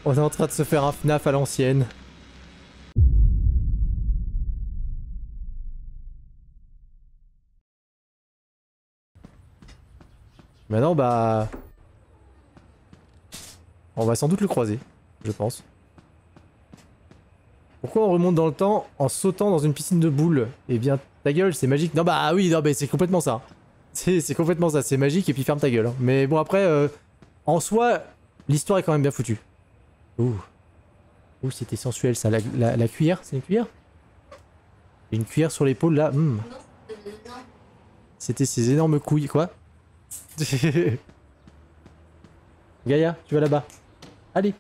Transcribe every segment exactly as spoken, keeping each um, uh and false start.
On est en train de se faire un F N A F à l'ancienne. Maintenant, bah... on va sans doute le croiser, je pense. Pourquoi on remonte dans le temps en sautant dans une piscine de boules? Eh bien, ta gueule, c'est magique. Non bah oui, non mais c'est complètement ça. C'est complètement ça, c'est magique et puis ferme ta gueule. Hein. Mais bon après, euh, en soi, l'histoire est quand même bien foutue. Ouh. Ouh, c'était sensuel ça. La, la, la cuillère, c'est une cuillère? Une cuillère sur l'épaule là. Mmh. C'était ces énormes couilles, quoi. Gaïa, tu vas là-bas. Allez.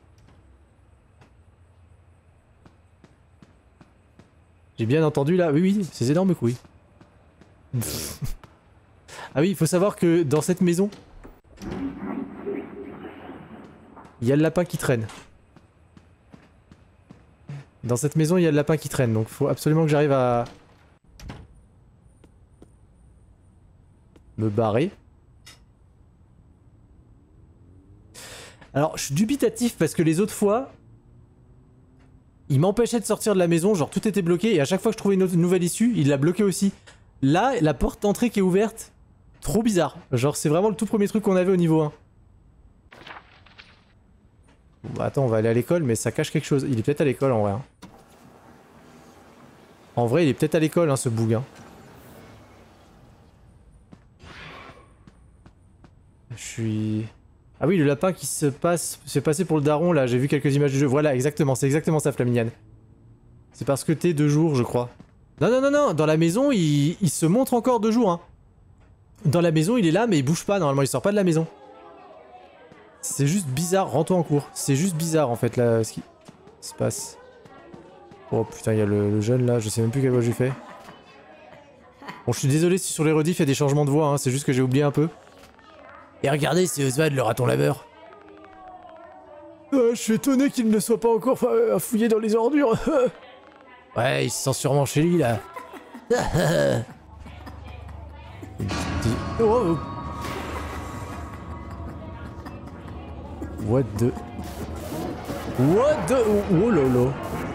J'ai bien entendu là. Oui, oui, ces énormes couilles. Ah oui, il faut savoir que dans cette maison, il y a le lapin qui traîne. Dans cette maison, il y a le lapin qui traîne, donc il faut absolument que j'arrive à... me barrer. Alors, je suis dubitatif parce que les autres fois, il m'empêchait de sortir de la maison, genre tout était bloqué, et à chaque fois que je trouvais une, autre, une nouvelle issue, il l'a bloqué aussi. Là, la porte d'entrée qui est ouverte, trop bizarre. Genre, c'est vraiment le tout premier truc qu'on avait au niveau un. Bon, bah, attends, on va aller à l'école, mais ça cache quelque chose. Il est peut-être à l'école en vrai. Hein. En vrai, il est peut-être à l'école, hein, ce boug. Hein. Je suis... Ah oui, le lapin qui se passe, se fait passer pour le daron, là, j'ai vu quelques images du jeu. Voilà, exactement, c'est exactement ça, Flaminiane. C'est parce que t'es deux jours, je crois. Non, non, non, non, dans la maison, il, il se montre encore deux jours, hein. Dans la maison, il est là, mais il bouge pas, normalement, il sort pas de la maison. C'est juste bizarre, rends-toi en cours. C'est juste bizarre, en fait, là, ce qui se passe. Oh putain, il y a le, le jeune, là, je sais même plus quelle voix j'ai fait. Bon, je suis désolé si sur les rediffs, il y a des changements de voix, hein, c'est juste que j'ai oublié un peu. Et regardez, c'est Oswald, le raton laveur. Euh, je suis étonné qu'il ne soit pas encore euh, fouillé dans les ordures. Ouais, il se sent sûrement chez lui, là. Oh. What the... What the... Oh lolo.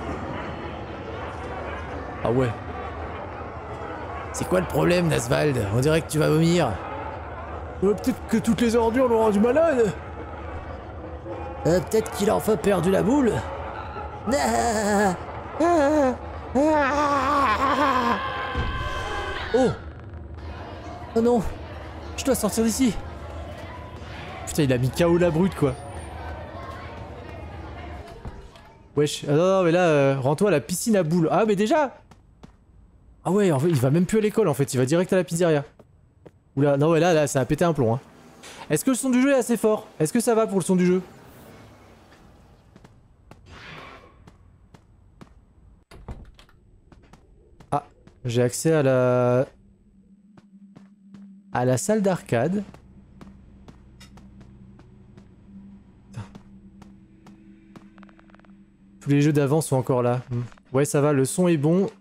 Ah ouais. C'est quoi le problème, Nasvald? On dirait que tu vas vomir. Euh, peut-être que toutes les ordures l'ont rendu malade. Euh, peut-être qu'il a enfin perdu la boule. Oh. Oh non. Je dois sortir d'ici. Putain, il a mis K O la brute, quoi. Wesh. Ah non, non, mais là, euh, rends-toi à la piscine à boules. Ah, mais déjà. Ah ouais, en fait, il va même plus à l'école, en fait. Il va direct à la pizzeria. Oula, non, ouais, là, là, ça a pété un plomb, hein. Est-ce que le son du jeu est assez fort? Est-ce que ça va pour le son du jeu? Ah, j'ai accès à la... à la salle d'arcade. Tous les jeux d'avant sont encore là. Ouais, ça va, le son est bon.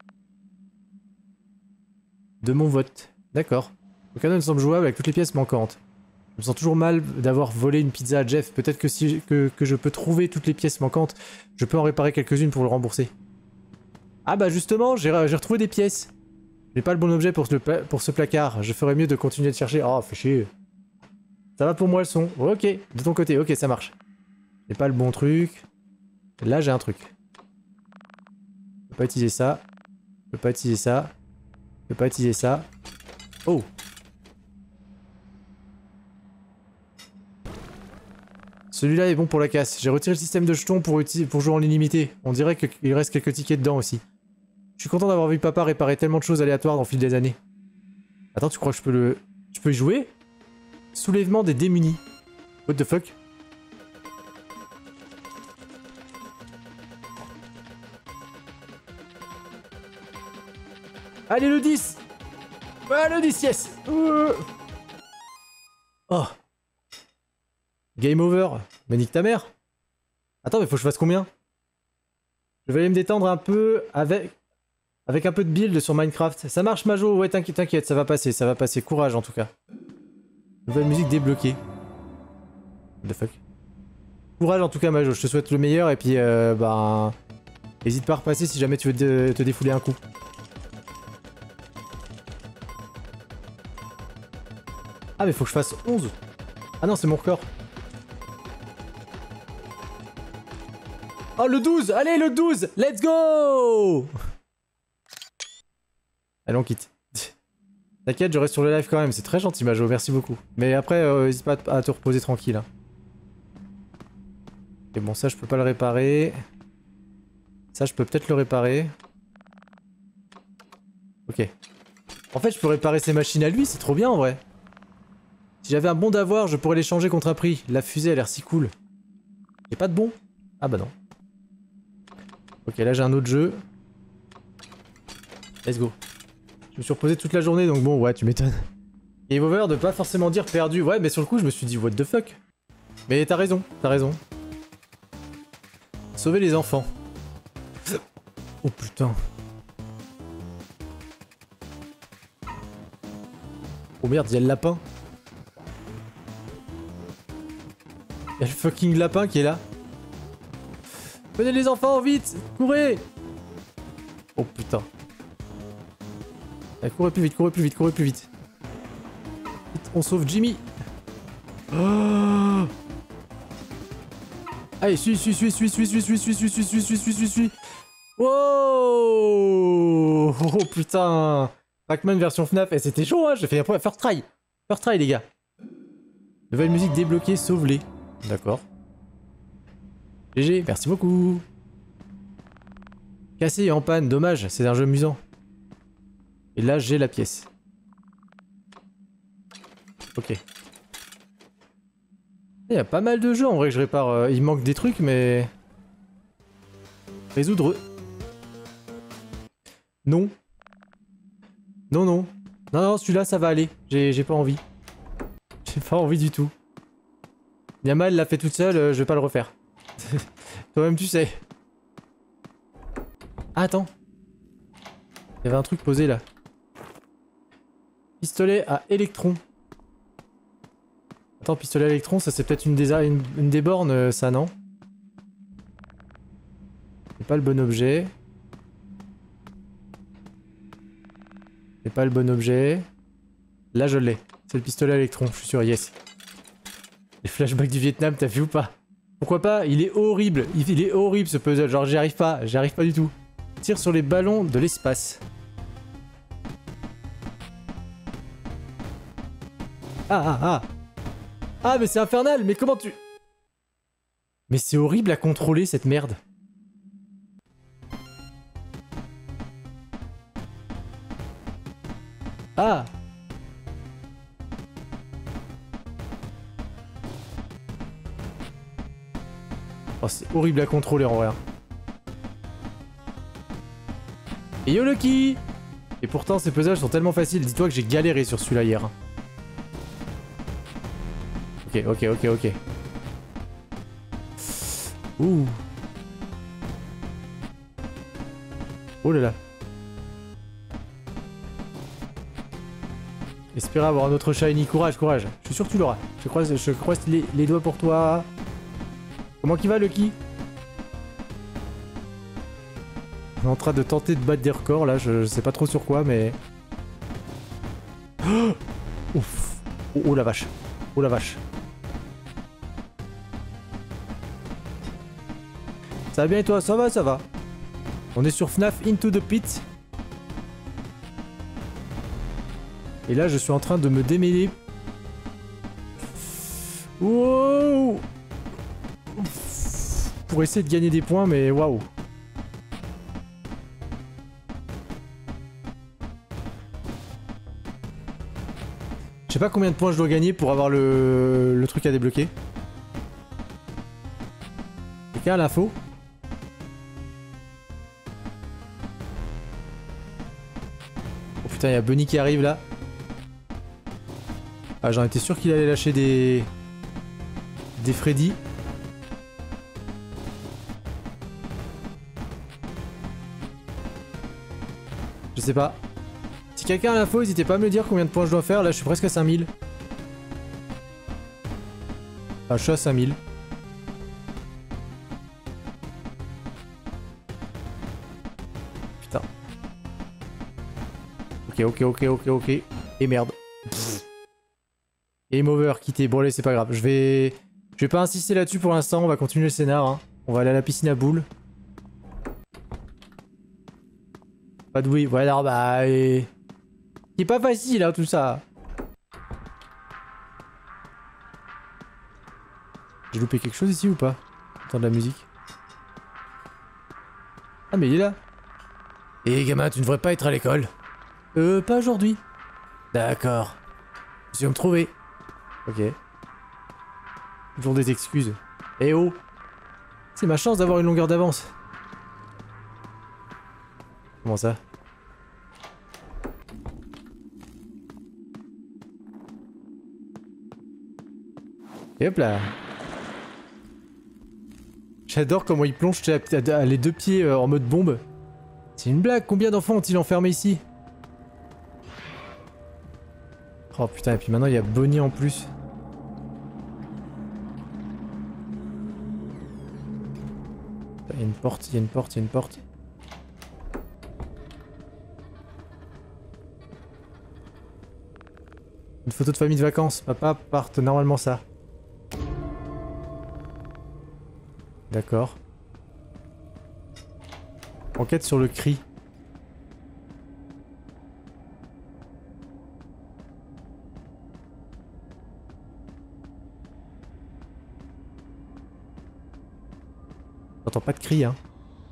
De mon vote. D'accord. Le canon semble jouable avec toutes les pièces manquantes. Je me sens toujours mal d'avoir volé une pizza à Jeff. Peut-être que si que, que je peux trouver toutes les pièces manquantes, je peux en réparer quelques-unes pour le rembourser. Ah bah justement, j'ai retrouvé des pièces. J'ai pas le bon objet pour ce, pour ce placard. Je ferais mieux de continuer de chercher. Oh, fais chier. Ça va pour moi le son. Ok, de ton côté, ok, ça marche. J'ai pas le bon truc. Là, j'ai un truc. Je peux pas utiliser ça. Je peux pas utiliser ça. Je peux pas utiliser ça. Oh. Celui-là est bon pour la casse. J'ai retiré le système de jetons pour, pour jouer en illimité. On dirait qu'il reste quelques tickets dedans aussi. Je suis content d'avoir vu papa réparer tellement de choses aléatoires dans le fil des années. Attends, tu crois que je peux le... Je peux y jouer? Soulèvement des démunis. What the fuck? Allez, le dix! Ouais, le dix, yes! euh... Oh. Game over. Mais nique ta mère. Attends, mais faut que je fasse combien? Je vais aller me détendre un peu avec... Avec un peu de build sur Minecraft. Ça marche, Majo? Ouais, t'inquiète, t'inquiète, ça va passer, ça va passer. Courage, en tout cas. Nouvelle musique débloquée. What the fuck? Courage en tout cas Majo, je te souhaite le meilleur et puis euh, bah... N'hésite pas à repasser si jamais tu veux te, te défouler un coup. Ah mais faut que je fasse onze. Ah non c'est mon record. Oh le douze. Allez le douze. Let's go. Allez on quitte. T'inquiète je reste sur le live quand même, c'est très gentil Majo, merci beaucoup. Mais après euh, n'hésite pas à te reposer tranquille. Hein. Et bon ça je peux pas le réparer. Ça je peux peut-être le réparer. Ok. En fait je peux réparer ces machines à lui, c'est trop bien en vrai. Si j'avais un bon d'avoir, je pourrais l'échanger contre un prix. La fusée a l'air si cool. Y'a pas de bon? Ah bah non. Ok, là j'ai un autre jeu. Let's go. Je me suis reposé toute la journée, donc bon, ouais, tu m'étonnes. Game over de pas forcément dire perdu. Ouais, mais sur le coup, je me suis dit, what the fuck? Mais t'as raison, t'as raison. Sauver les enfants. Oh putain. Oh merde, y'a le lapin. Y'a le fucking lapin qui est là. Venez les enfants, vite! Courez! Oh putain. Allez, courez plus vite, courez plus vite, courez plus vite. Vite, on sauve Jimmy. Oh allez, suis, suis, suis, suis, suis, suis, suis, suis, suis, suis, suis, suis, suis, suis, suis. Oh oh putain. Pac-Man version FNAF. Et c'était chaud, hein, j'ai fait un first try. First try, les gars. Nouvelle musique débloquée, sauve-les. D'accord. G G, merci beaucoup. Cassé et en panne, dommage, c'est un jeu amusant. Et là, j'ai la pièce. Ok. Il y a pas mal de jeux en vrai que je répare. Il manque des trucs, mais... Résoudre... Non. Non, non. Non, non, celui-là, ça va aller. J'ai pas envie. J'ai pas envie du tout. Yamal l'a fait toute seule, euh, je vais pas le refaire. Toi-même, tu sais. Ah, attends. Il y avait un truc posé là. Pistolet à électrons. Attends, pistolet à électrons, ça c'est peut-être une des, une, une des bornes, euh, ça, non? C'est pas le bon objet. C'est pas le bon objet. Là, je l'ai. C'est le pistolet à électrons, je suis sûr, yes. Les flashbacks du Vietnam, t'as vu ou pas? Pourquoi pas? Il est horrible. Il, il est horrible ce puzzle. Genre, j'y arrive pas. J'y arrive pas du tout. Tire sur les ballons de l'espace. Ah, ah, ah. Ah, mais c'est infernal. Mais comment tu... Mais c'est horrible à contrôler, cette merde. Ah. Oh, c'est horrible à contrôler en vrai. Et yo Lucky! Et pourtant ces puzzles sont tellement faciles, dis-toi que j'ai galéré sur celui-là hier. Ok, ok, ok, ok. Ouh. Oh là là. Espérez avoir un autre shiny, courage, courage. Je suis sûr que tu l'auras. Je croise, je croise les, les doigts pour toi. Comment qu'il va Lucky? On est en train de tenter de battre des records là, je, je sais pas trop sur quoi mais... Oh ouf. Oh, oh la vache. Oh la vache. Ça va bien et toi? Ça va, ça va. On est sur FNAF Into the Pit. Et là je suis en train de me démêler. Wow. Pour essayer de gagner des points mais waouh. Je sais pas combien de points je dois gagner pour avoir le, le truc à débloquer. Quelqu'un a l'info? Oh putain, il y a Bunny qui arrive là. Ah, j'en étais sûr qu'il allait lâcher des... Des Freddy. Je sais pas. Si quelqu'un a l'info, n'hésitez pas à me dire combien de points je dois faire. Là, je suis presque à cinq mille. Ah, je suis à cinq mille. Putain. Ok, ok, ok, ok, ok. Et merde. Game over, quitté. Bon allez, c'est pas grave. Je vais... Je vais pas insister là-dessus pour l'instant. On va continuer le scénar. Hein. On va aller à la piscine à boules. Pas de oui. Ouais, alors bah... Et... C'est pas facile, hein, tout ça. J'ai loupé quelque chose ici ou pas? Entends de la musique. Ah mais il est là. Eh gamin, tu ne devrais pas être à l'école. Euh, pas aujourd'hui. D'accord. Je vais me trouver. Ok. Toujours des excuses. Eh oh. C'est ma chance d'avoir une longueur d'avance. Comment ça? Et hop là. J'adore comment il plonge les deux pieds en mode bombe. C'est une blague, combien d'enfants ont-ils enfermé ici? Oh putain, et puis maintenant il y a Bonnie en plus. Il y a une porte, il y a une porte, il y a une porte. Une photo de famille de vacances. Papa porte normalement ça. D'accord. Enquête sur le cri. J'entends pas de cri, hein.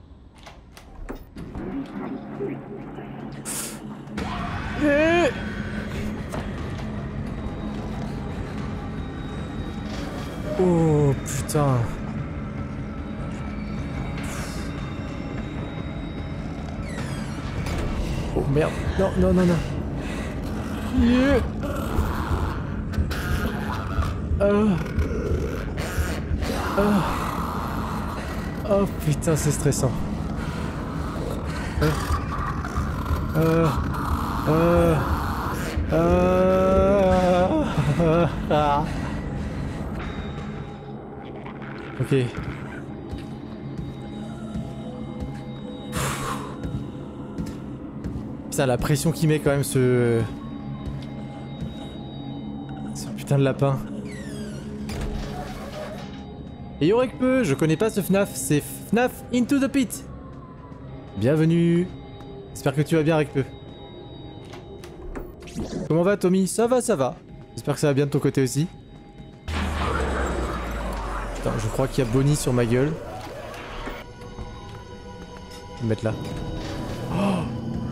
Eh oh putain. Oh merde. Non, non, non, non. Yeah. Oh. Oh. Oh putain, c'est stressant. Euh. Euh. Euh. Euh. Ah. Ok. Putain, la pression qu'il met quand même ce... Ce putain de lapin. Et y'aurait que peu, je connais pas ce F N A F, c'est F N A F Into the Pit. Bienvenue. J'espère que tu vas bien avec peu. Comment va Tommy? Ça va, ça va. J'espère que ça va bien de ton côté aussi. Putain, je crois qu'il y a Bonnie sur ma gueule. Je vais me mettre là. Oh,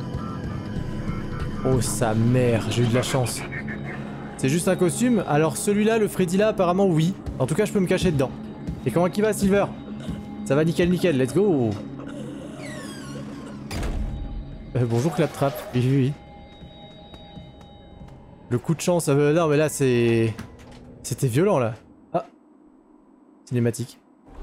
oh sa mère, j'ai eu de la chance. C'est juste un costume? Alors celui-là, le Freddy là, apparemment oui. En tout cas, je peux me cacher dedans. Et comment il va, Silver? Ça va nickel nickel, let's go. euh, Bonjour Claptrap, oui oui oui. Le coup de chance, euh, non mais là c'est... C'était violent là. Ah. Cinématique.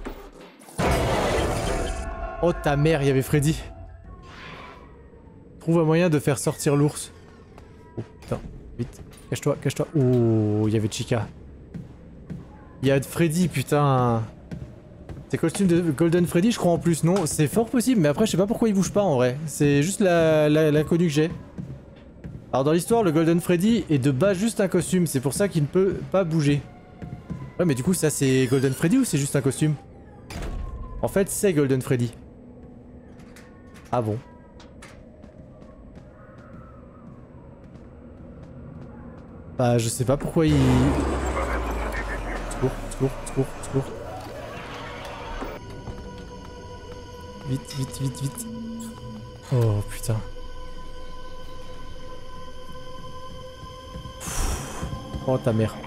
Oh ta mère, il y avait Freddy. Trouve un moyen de faire sortir l'ours. Oh putain, vite. Cache-toi, cache-toi. Oh, il y avait Chica. Il y a Freddy, putain. C'est costume de Golden Freddy, je crois en plus, non? C'est fort possible, mais après je sais pas pourquoi il bouge pas en vrai. C'est juste la, la, la connue que j'ai. Alors dans l'histoire, le Golden Freddy est de base juste un costume, c'est pour ça qu'il ne peut pas bouger. Ouais, mais du coup ça c'est Golden Freddy ou c'est juste un costume? En fait c'est Golden Freddy. Ah bon? Bah je sais pas pourquoi il... Secours, secours, secours, secours. Vite, vite, vite, vite. Oh putain. Oh ta mère.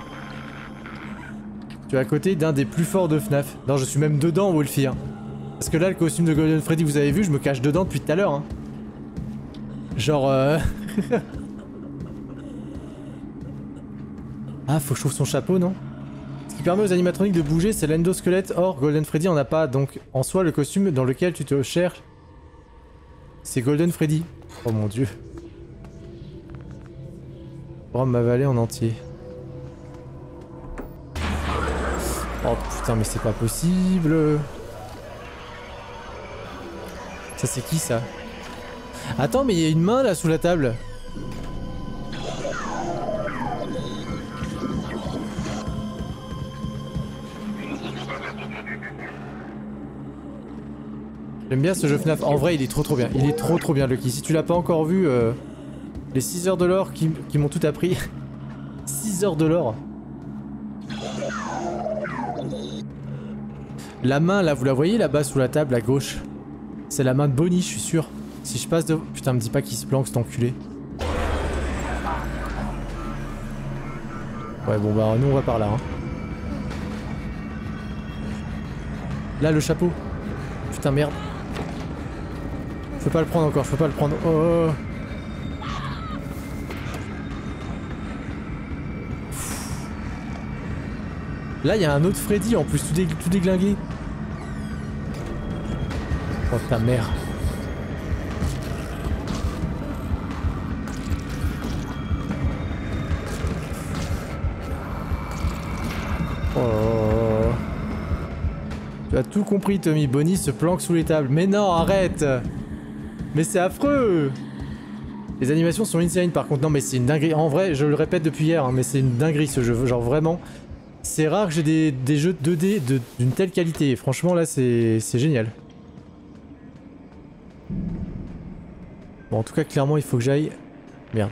Tu es à côté d'un des plus forts de F N A F. Non, je suis même dedans, Wolfie. Hein. Parce que là, le costume de Golden Freddy, vous avez vu, je me cache dedans depuis tout à l'heure. Hein. Genre... Euh... ah, faut que je trouve son chapeau, non? Ce qui permet aux animatroniques de bouger, c'est l'endosquelette. Or, Golden Freddy en a pas. Donc, en soi, le costume dans lequel tu te cherches, c'est Golden Freddy. Oh mon dieu. Oh, m'avaler en entier. Oh putain, mais c'est pas possible. Ça, c'est qui, ça? Attends, mais il y a une main là sous la table. J'aime bien ce jeu F NAF. En vrai, il est trop trop bien. Il est trop trop bien, Lucky. Si tu l'as pas encore vu, euh, les six heures de l'or qui, qui m'ont tout appris. six heures de l'or. La main là, vous la voyez là-bas sous la table à gauche? C'est la main de Bonnie, je suis sûr. Si je passe de... Putain, me dis pas qu'il se planque cet enculé. Ouais, bon bah nous on va par là. Hein. Là, le chapeau. Putain, merde. Je peux pas le prendre encore, je peux pas le prendre. Oh. Là, il y a un autre Freddy en plus, tout, dé tout déglingué. Oh ta mère. Oh. Tu as tout compris, Tommy. Bonnie se planque sous les tables. Mais non, arrête. Mais c'est affreux. Les animations sont insane par contre. Non mais c'est une dinguerie. En vrai, je le répète depuis hier, hein, mais c'est une dinguerie ce jeu. Genre vraiment, c'est rare que j'ai des, des jeux deux D d'une de, telle qualité. Franchement là, c'est génial. Bon, en tout cas, clairement, il faut que j'aille... Merde.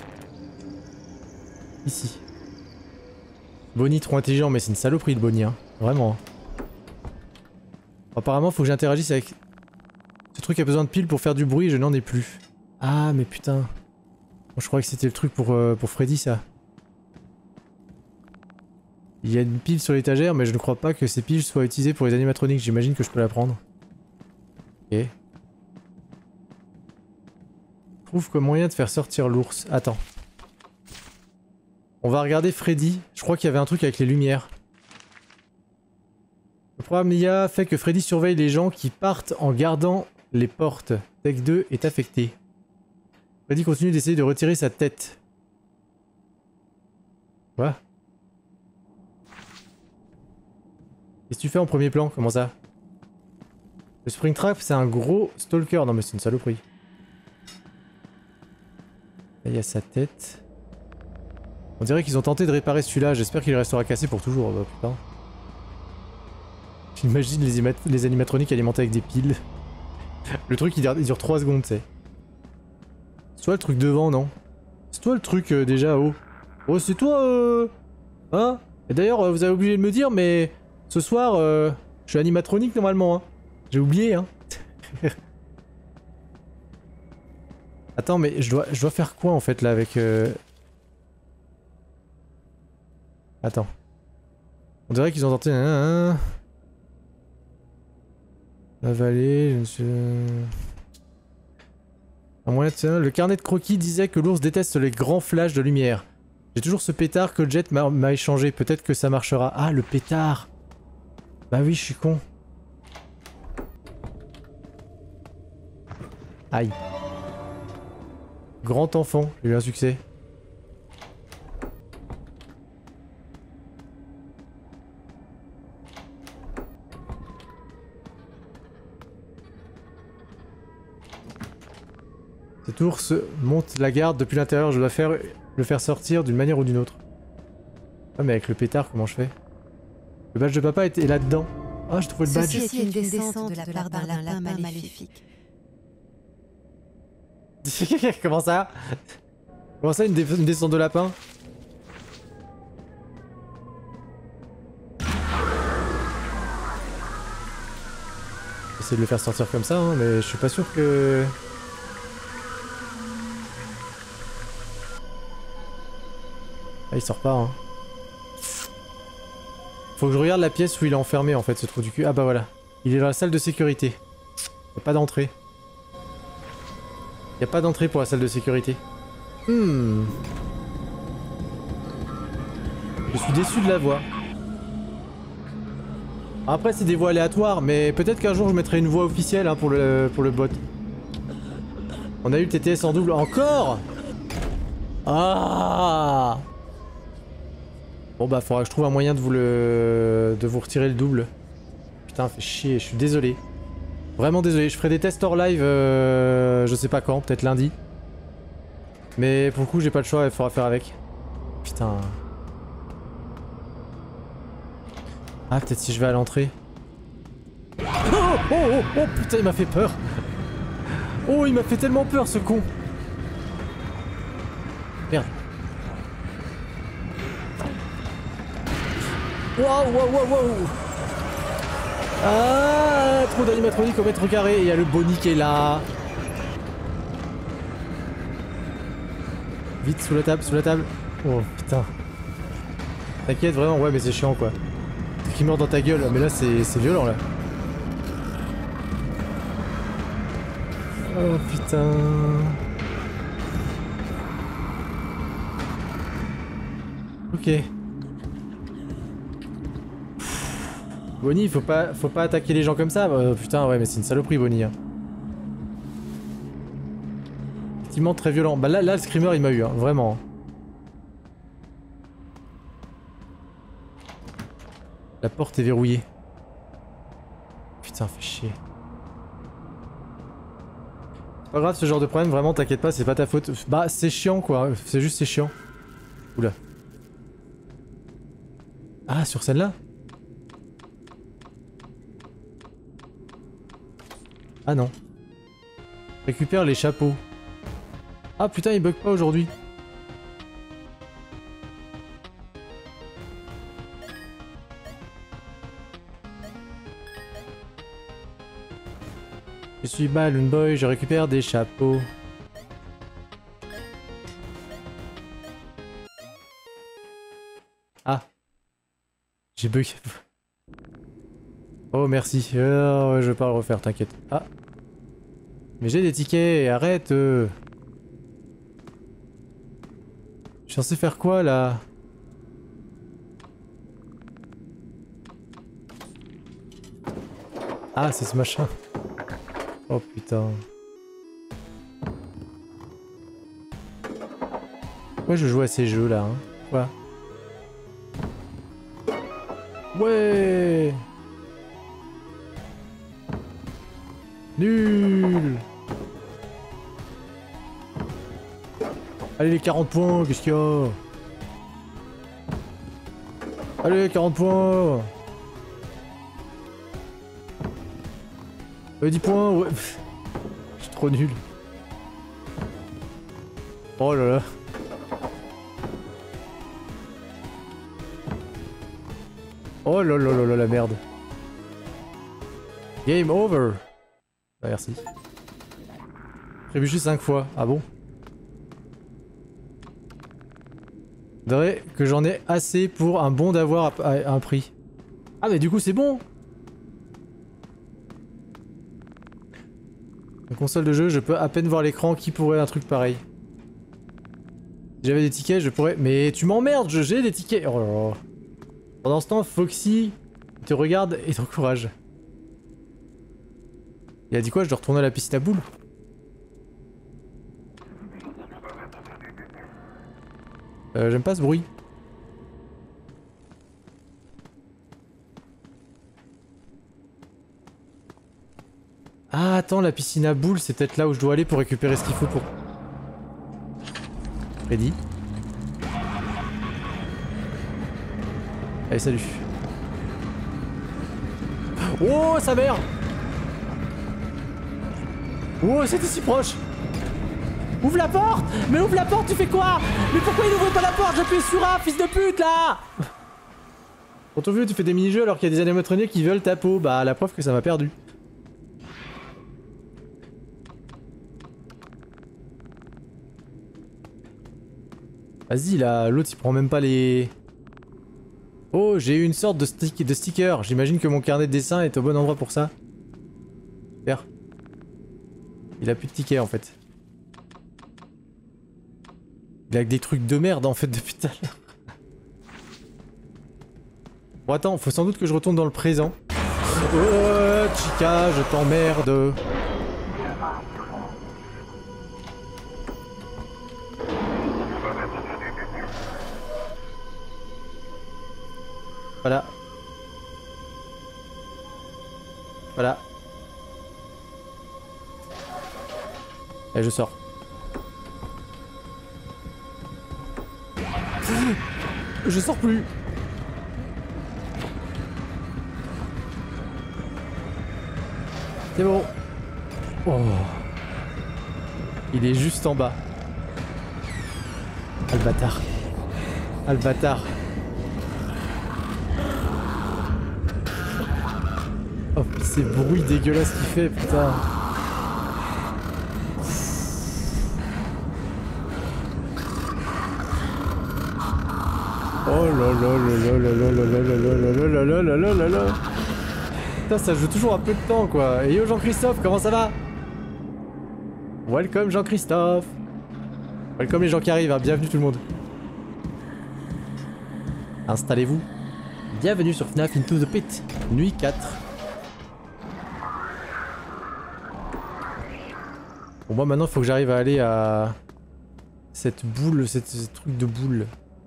Ici. Bonnie trop intelligent, mais c'est une saloperie de Bonnie, hein. Vraiment. Apparemment, faut que j'interagisse avec... Ce truc a besoin de piles pour faire du bruit, je n'en ai plus. Ah, mais putain. Bon, je croyais que c'était le truc pour, euh, pour Freddy, ça. Il y a une pile sur l'étagère, mais je ne crois pas que ces piles soient utilisées pour les animatroniques. J'imagine que je peux la prendre. Ok. Trouve comme moyen de faire sortir l'ours. Attends. On va regarder Freddy. Je crois qu'il y avait un truc avec les lumières. Le programme I A fait que Freddy surveille les gens qui partent en gardant les portes. Tech deux est affecté. Freddy continue d'essayer de retirer sa tête. Quoi? Qu'est-ce que tu fais en premier plan? Comment ça? Le Springtrap, c'est un gros stalker. Non mais c'est une saloperie. Là, il y a sa tête. On dirait qu'ils ont tenté de réparer celui-là. J'espère qu'il restera cassé pour toujours. Oh, putain. J'imagine les, les animatroniques alimentés avec des piles. Le truc il, il dure trois secondes, tu sais. C'est toi le truc devant, non? C'est toi le truc euh, déjà haut. Oh, c'est toi, euh... Hein? Et d'ailleurs, euh, vous avez oublié de me dire, mais... Ce soir, euh... je suis animatronique normalement, hein. J'ai oublié, hein. Attends, mais je dois, je dois faire quoi en fait là avec... Euh... Attends. On dirait qu'ils ont tenté... Hein, hein. Avaler, je ne suis... Un moyen de... Le carnet de croquis disait que l'ours déteste les grands flashs de lumière. J'ai toujours ce pétard que Jet m'a échangé. Peut-être que ça marchera. Ah, le pétard. Bah oui, je suis con. Aïe. Grand enfant, j'ai eu un succès. Cet ours monte la garde depuis l'intérieur, je dois faire le faire sortir d'une manière ou d'une autre. Ah mais avec le pétard, comment je fais? Le badge de papa est là-dedans. Ah, je trouve le badge. Ceci est une descente de la part d'un lapin maléfique. Comment ça? Comment ça, une, dé une descente de lapin? J'essaie de le faire sortir comme ça, hein, mais je suis pas sûr que... Ah, il sort pas, hein. Faut que je regarde la pièce où il est enfermé, en fait, ce trou du cul. Ah bah voilà. Il est dans la salle de sécurité. Y a pas d'entrée. Y a pas d'entrée pour la salle de sécurité. Hmm. Je suis déçu de la voix. Après, c'est des voix aléatoires, mais peut-être qu'un jour je mettrai une voix officielle hein, pour, le, pour le bot. On a eu le T T S en double. Encore? Ah! Bon bah faudra que je trouve un moyen de vous le... de vous retirer le double. Putain, fait chier, je suis désolé. Vraiment désolé, je ferai des tests hors live, euh, je sais pas quand, peut-être lundi. Mais pour le coup, j'ai pas le choix, il faudra faire avec. Putain. Ah, peut-être si je vais à l'entrée. Oh, oh, oh, oh, putain, il m'a fait peur. Oh, il m'a fait tellement peur, ce con. Merde. Waouh, waouh, waouh, waouh. Ah, trop d'animatroniques au mètre carré. Il y a le Bonnie qui est là. Vite, sous la table, sous la table. Oh, putain. T'inquiète, vraiment, ouais, mais c'est chiant, quoi. Truc qui meurt dans ta gueule, mais là, c'est violent, là. Oh, putain. Ok. Bonnie, faut pas, faut pas attaquer les gens comme ça. Euh, putain, ouais, mais c'est une saloperie, Bonnie. Hein. Effectivement, très violent. Bah là, là, le screamer, il m'a eu, hein, vraiment. La porte est verrouillée. Putain, fait chier. Pas grave, ce genre de problème, vraiment, t'inquiète pas, c'est pas ta faute. Bah, c'est chiant, quoi. C'est juste, c'est chiant. Oula. Ah, sur celle-là? Ah non. Récupère les chapeaux. Ah putain, il bug pas aujourd'hui. Je suis Balloon Boy, je récupère des chapeaux. Ah. J'ai bug. Oh merci. Euh, je vais pas le refaire, t'inquiète. Ah. Mais j'ai des tickets, arrête. Euh. Je suis censé faire quoi là? Ah, c'est ce machin. Oh putain. Pourquoi je joue à ces jeux là, hein? Quoi? Ouais. Nul. Allez les quarante points, qu'est-ce qu'il y a? Allez, quarante points. Euh, dix points, ouais. Je suis trop nul. Oh là là. Oh là là là là la merde. Game over. Ah, merci. Trébuché cinq fois. Ah bon? Faudrait que j'en ai assez pour un bon d'avoir à, à un prix. Ah mais du coup c'est bon. Une console de jeu, je peux à peine voir l'écran. Qui pourrait un truc pareil? Si j'avais des tickets, je pourrais... Mais tu m'emmerdes, j'ai des tickets. Oh là là. Pendant ce temps, Foxy te regarde et t'encourage. Il a dit quoi? Je dois retourner à la piscine à boules? Euh, j'aime pas ce bruit. Ah, attends, la piscine à boules, c'est peut-être là où je dois aller pour récupérer ce qu'il faut pour... Freddy. Allez, salut. Oh, sa mère! Oh, c'était si proche! Ouvre la porte! Mais ouvre la porte, tu fais quoi? Mais pourquoi il ouvre pas la porte? J'appuie sur A, fils de pute, là! Quand on veut, tu fais des mini-jeux alors qu'il y a des animatroniques qui veulent ta peau. Bah, la preuve que ça m'a perdu. Vas-y, là, l'autre il prend même pas les... Oh, j'ai eu une sorte de, stick de sticker. J'imagine que mon carnet de dessin est au bon endroit pour ça. Super. Il a plus de tickets en fait. Il a que des trucs de merde en fait depuis tout à l'heure. Bon attends, faut sans doute que je retourne dans le présent. Oh, Chica, je t'emmerde. Voilà. Voilà. Allez, je sors. Je sors plus. C'est bon. Oh. Il est juste en bas. Ah le bâtard. Ah le bâtard. Oh ces bruits dégueulasses qu'il fait, putain. Oh là là là là là là là là là là là là là là là. Putain ça joue toujours un peu de temps quoi. Et yo Jean-Christophe, comment ça va? Welcome Jean-Christophe. Welcome les gens qui arrivent, hein. Bienvenue tout le monde. Installez-vous. Bienvenue sur F NAF Into the Pit, nuit quatre. Bon moi maintenant il faut que j'arrive à aller à cette boule, cette, ce truc de boule.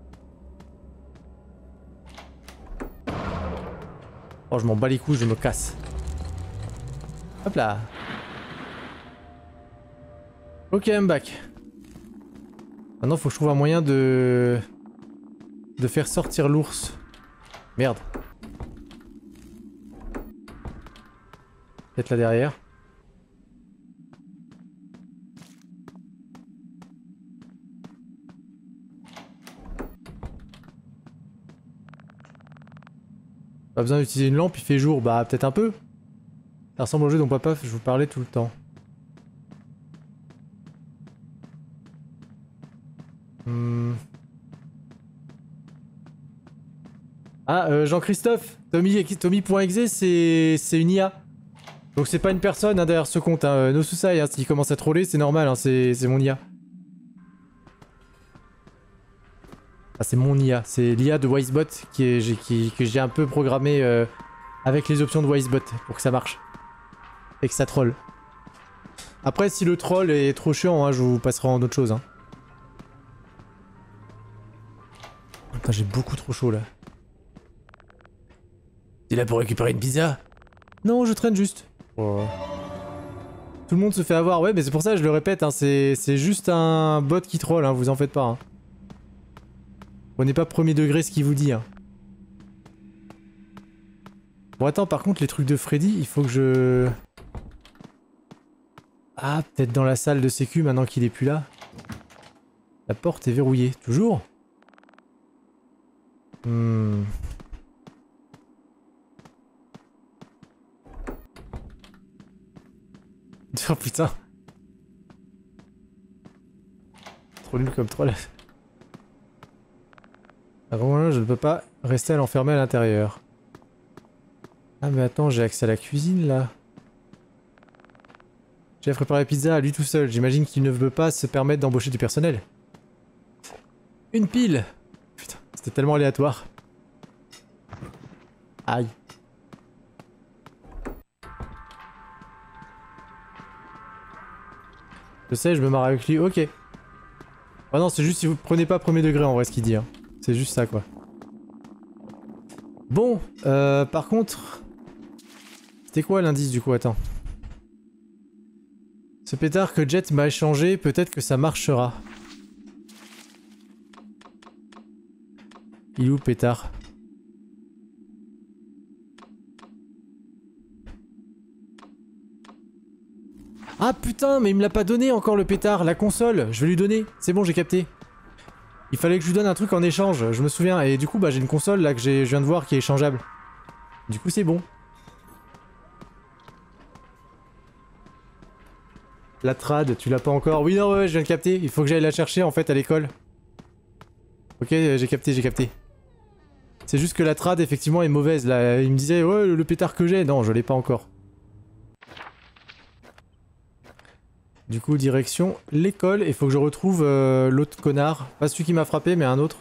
Oh je m'en bats les couilles, je me casse. Hop là. Ok I'm back. Maintenant faut que je trouve un moyen de... de faire sortir l'ours. Merde. Peut-être là derrière. Pas besoin d'utiliser une lampe, il fait jour. Bah peut-être un peu. Ça ressemble au jeu dont papa je vous parlais tout le temps. Hmm. Ah euh, Jean-Christophe, Tommy, Tommy.exe c'est c'est une I A. Donc c'est pas une personne hein, derrière ce compte. Hein. No Suicide, hein, s'il commence à troller c'est normal, hein, c'est mon I A. Ah, c'est mon I A, c'est l'I A de Wisebot qui est, qui, que j'ai un peu programmé euh, avec les options de Wisebot pour que ça marche. Et que ça troll. Après si le troll est trop chiant, hein, je vous passerai en autre chose. Hein. Putain j'ai beaucoup trop chaud là. T'es là pour récupérer une pizza? Non je traîne juste. Oh. Tout le monde se fait avoir, ouais mais c'est pour ça que je le répète, hein, c'est juste un bot qui troll, hein, vous en faites pas. Hein. Prenez pas premier degré ce qu'il vous dit. Hein. Bon attends, par contre les trucs de Freddy, il faut que je... Ah, peut-être dans la salle de sécu maintenant qu'il est plus là. La porte est verrouillée. Toujours? Hmm... Oh putain. Trop nul comme troll. Alors je ne peux pas rester à l'enfermer à l'intérieur. Ah mais attends, j'ai accès à la cuisine là. J'ai préparé la pizza à lui tout seul. J'imagine qu'il ne veut pas se permettre d'embaucher du personnel. Une pile. Putain, c'était tellement aléatoire. Aïe. Je sais, je me marre avec lui. Ok. Ah non, c'est juste si vous prenez pas premier degré en vrai ce qu'il dit. Hein. C'est juste ça quoi. Bon, euh, par contre... C'était quoi l'indice du coup? Attends. Ce pétard que Jet m'a échangé, peut-être que ça marchera. Il est où le pétard? Ah putain, mais il me l'a pas donné encore le pétard, la console, je vais lui donner. C'est bon, j'ai capté. Il fallait que je lui donne un truc en échange, je me souviens. Et du coup, bah j'ai une console là que je viens de voir qui est échangeable. Du coup, c'est bon. La trad, tu l'as pas encore? Oui, non, ouais, je viens de capter. Il faut que j'aille la chercher en fait à l'école. Ok, j'ai capté, j'ai capté. C'est juste que la trad, effectivement, est mauvaise. Là, il me disait, ouais, le pétard que j'ai. Non, je l'ai pas encore. Du coup, direction l'école. Il faut que je retrouve euh, l'autre connard. Pas celui qui m'a frappé, mais un autre.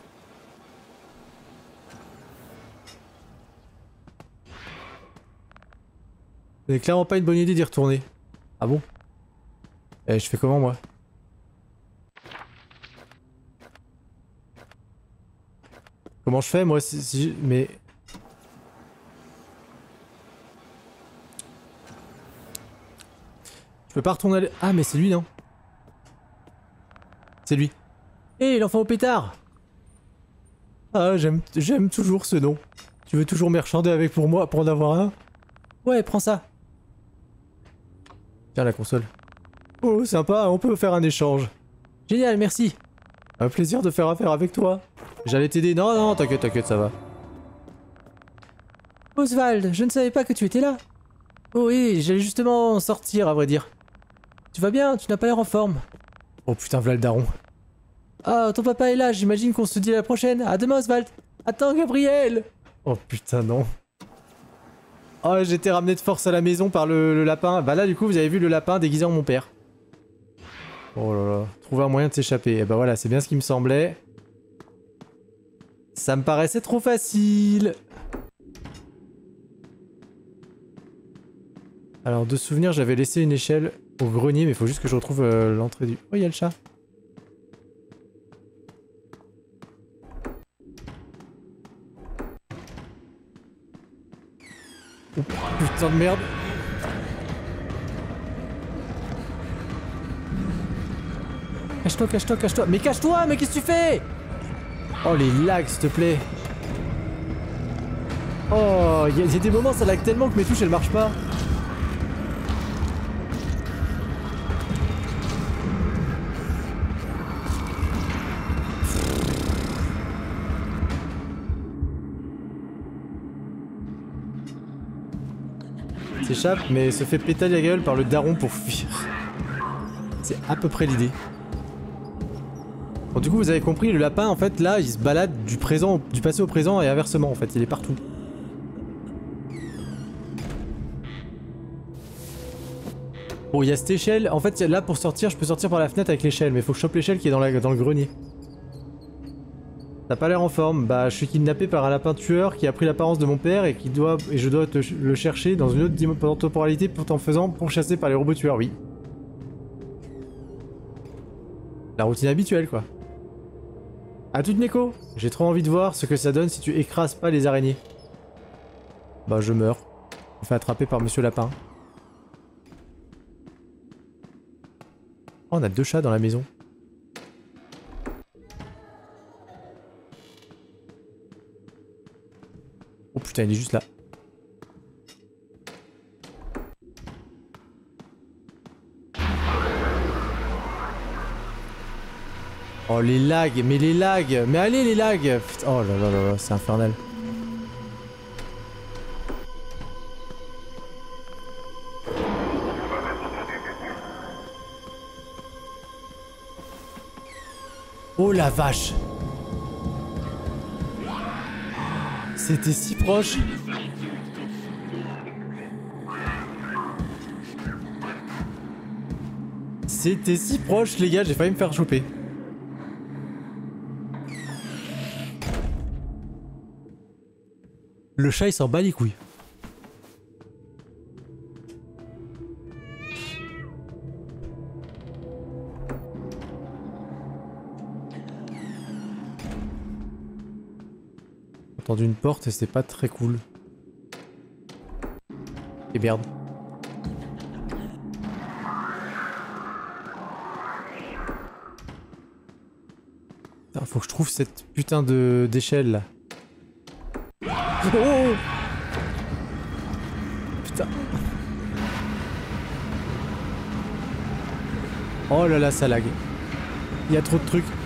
C'est clairement pas une bonne idée d'y retourner. Ah bon? Eh, je fais comment, moi? Comment je fais, moi, si... si mais... Je peux pas retourner à... Ah, mais c'est lui, non? C'est lui. Hé, l'enfant au pétard! Ah, j'aime j'aime toujours ce nom. Tu veux toujours marchander avec pour moi pour en avoir un? Ouais, prends ça. Tiens, la console. Oh, sympa, on peut faire un échange. Génial, merci. Un plaisir de faire affaire avec toi. J'allais t'aider. Non, non, t'inquiète, t'inquiète, ça va. Oswald, je ne savais pas que tu étais là. Oh oui, j'allais justement sortir, à vrai dire. Tu vas bien? Tu n'as pas l'air en forme. Oh putain, v'là le daron. Ah, ton papa est là, j'imagine qu'on se dit à la prochaine. À demain, Oswald. Attends, Gabriel. Oh putain, non. Oh, j'ai été ramené de force à la maison par le, le lapin. Bah là, du coup, vous avez vu le lapin déguisé en mon père. Oh là là. Trouver un moyen de s'échapper. Et bah voilà, c'est bien ce qui me semblait. Ça me paraissait trop facile. Alors, de souvenir, j'avais laissé une échelle au grenier, mais il faut juste que je retrouve euh, l'entrée du... Oh, il y a le chat. Oh putain de merde. Cache-toi, cache-toi, cache-toi. Mais cache-toi, mais qu'est-ce que tu fais? Oh, les lags, s'il te plaît. Oh, il y, y a des moments, ça lag tellement que mes touches, elles marchent pas. S'échappe, mais se fait péter la gueule par le daron pour fuir. C'est à peu près l'idée. Bon, du coup, vous avez compris, le lapin, en fait, là, il se balade du présent, du passé au présent et inversement, en fait, il est partout. Bon, il y a cette échelle. En fait, là, pour sortir, je peux sortir par la fenêtre avec l'échelle, mais il faut que je chope l'échelle qui est dans, la, dans le grenier. T'as pas l'air en forme. Bah, je suis kidnappé par un lapin tueur qui a pris l'apparence de mon père et qui doit et je dois te, le chercher dans une autre temporalité tout en faisant pourchasser par les robots tueurs, oui. La routine habituelle, quoi. À toute Neko. J'ai trop envie de voir ce que ça donne si tu écrases pas les araignées. Bah, je meurs. Je me fais attraper par Monsieur Lapin. Oh, on a deux chats dans la maison. Oh putain, il est juste là. Oh les lags, mais les lags, mais allez les lags. Putain, oh là là là là, c'est infernal. Oh la vache. C'était si proche. C'était si proche les gars, j'ai failli me faire choper. Le chat il s'en bat les couilles. J'ai entendu une porte et c'était pas très cool. Et merde. Putain, faut que je trouve cette putain de d'échelle là. Oh putain. Oh là là, ça lag. Il y a trop de trucs.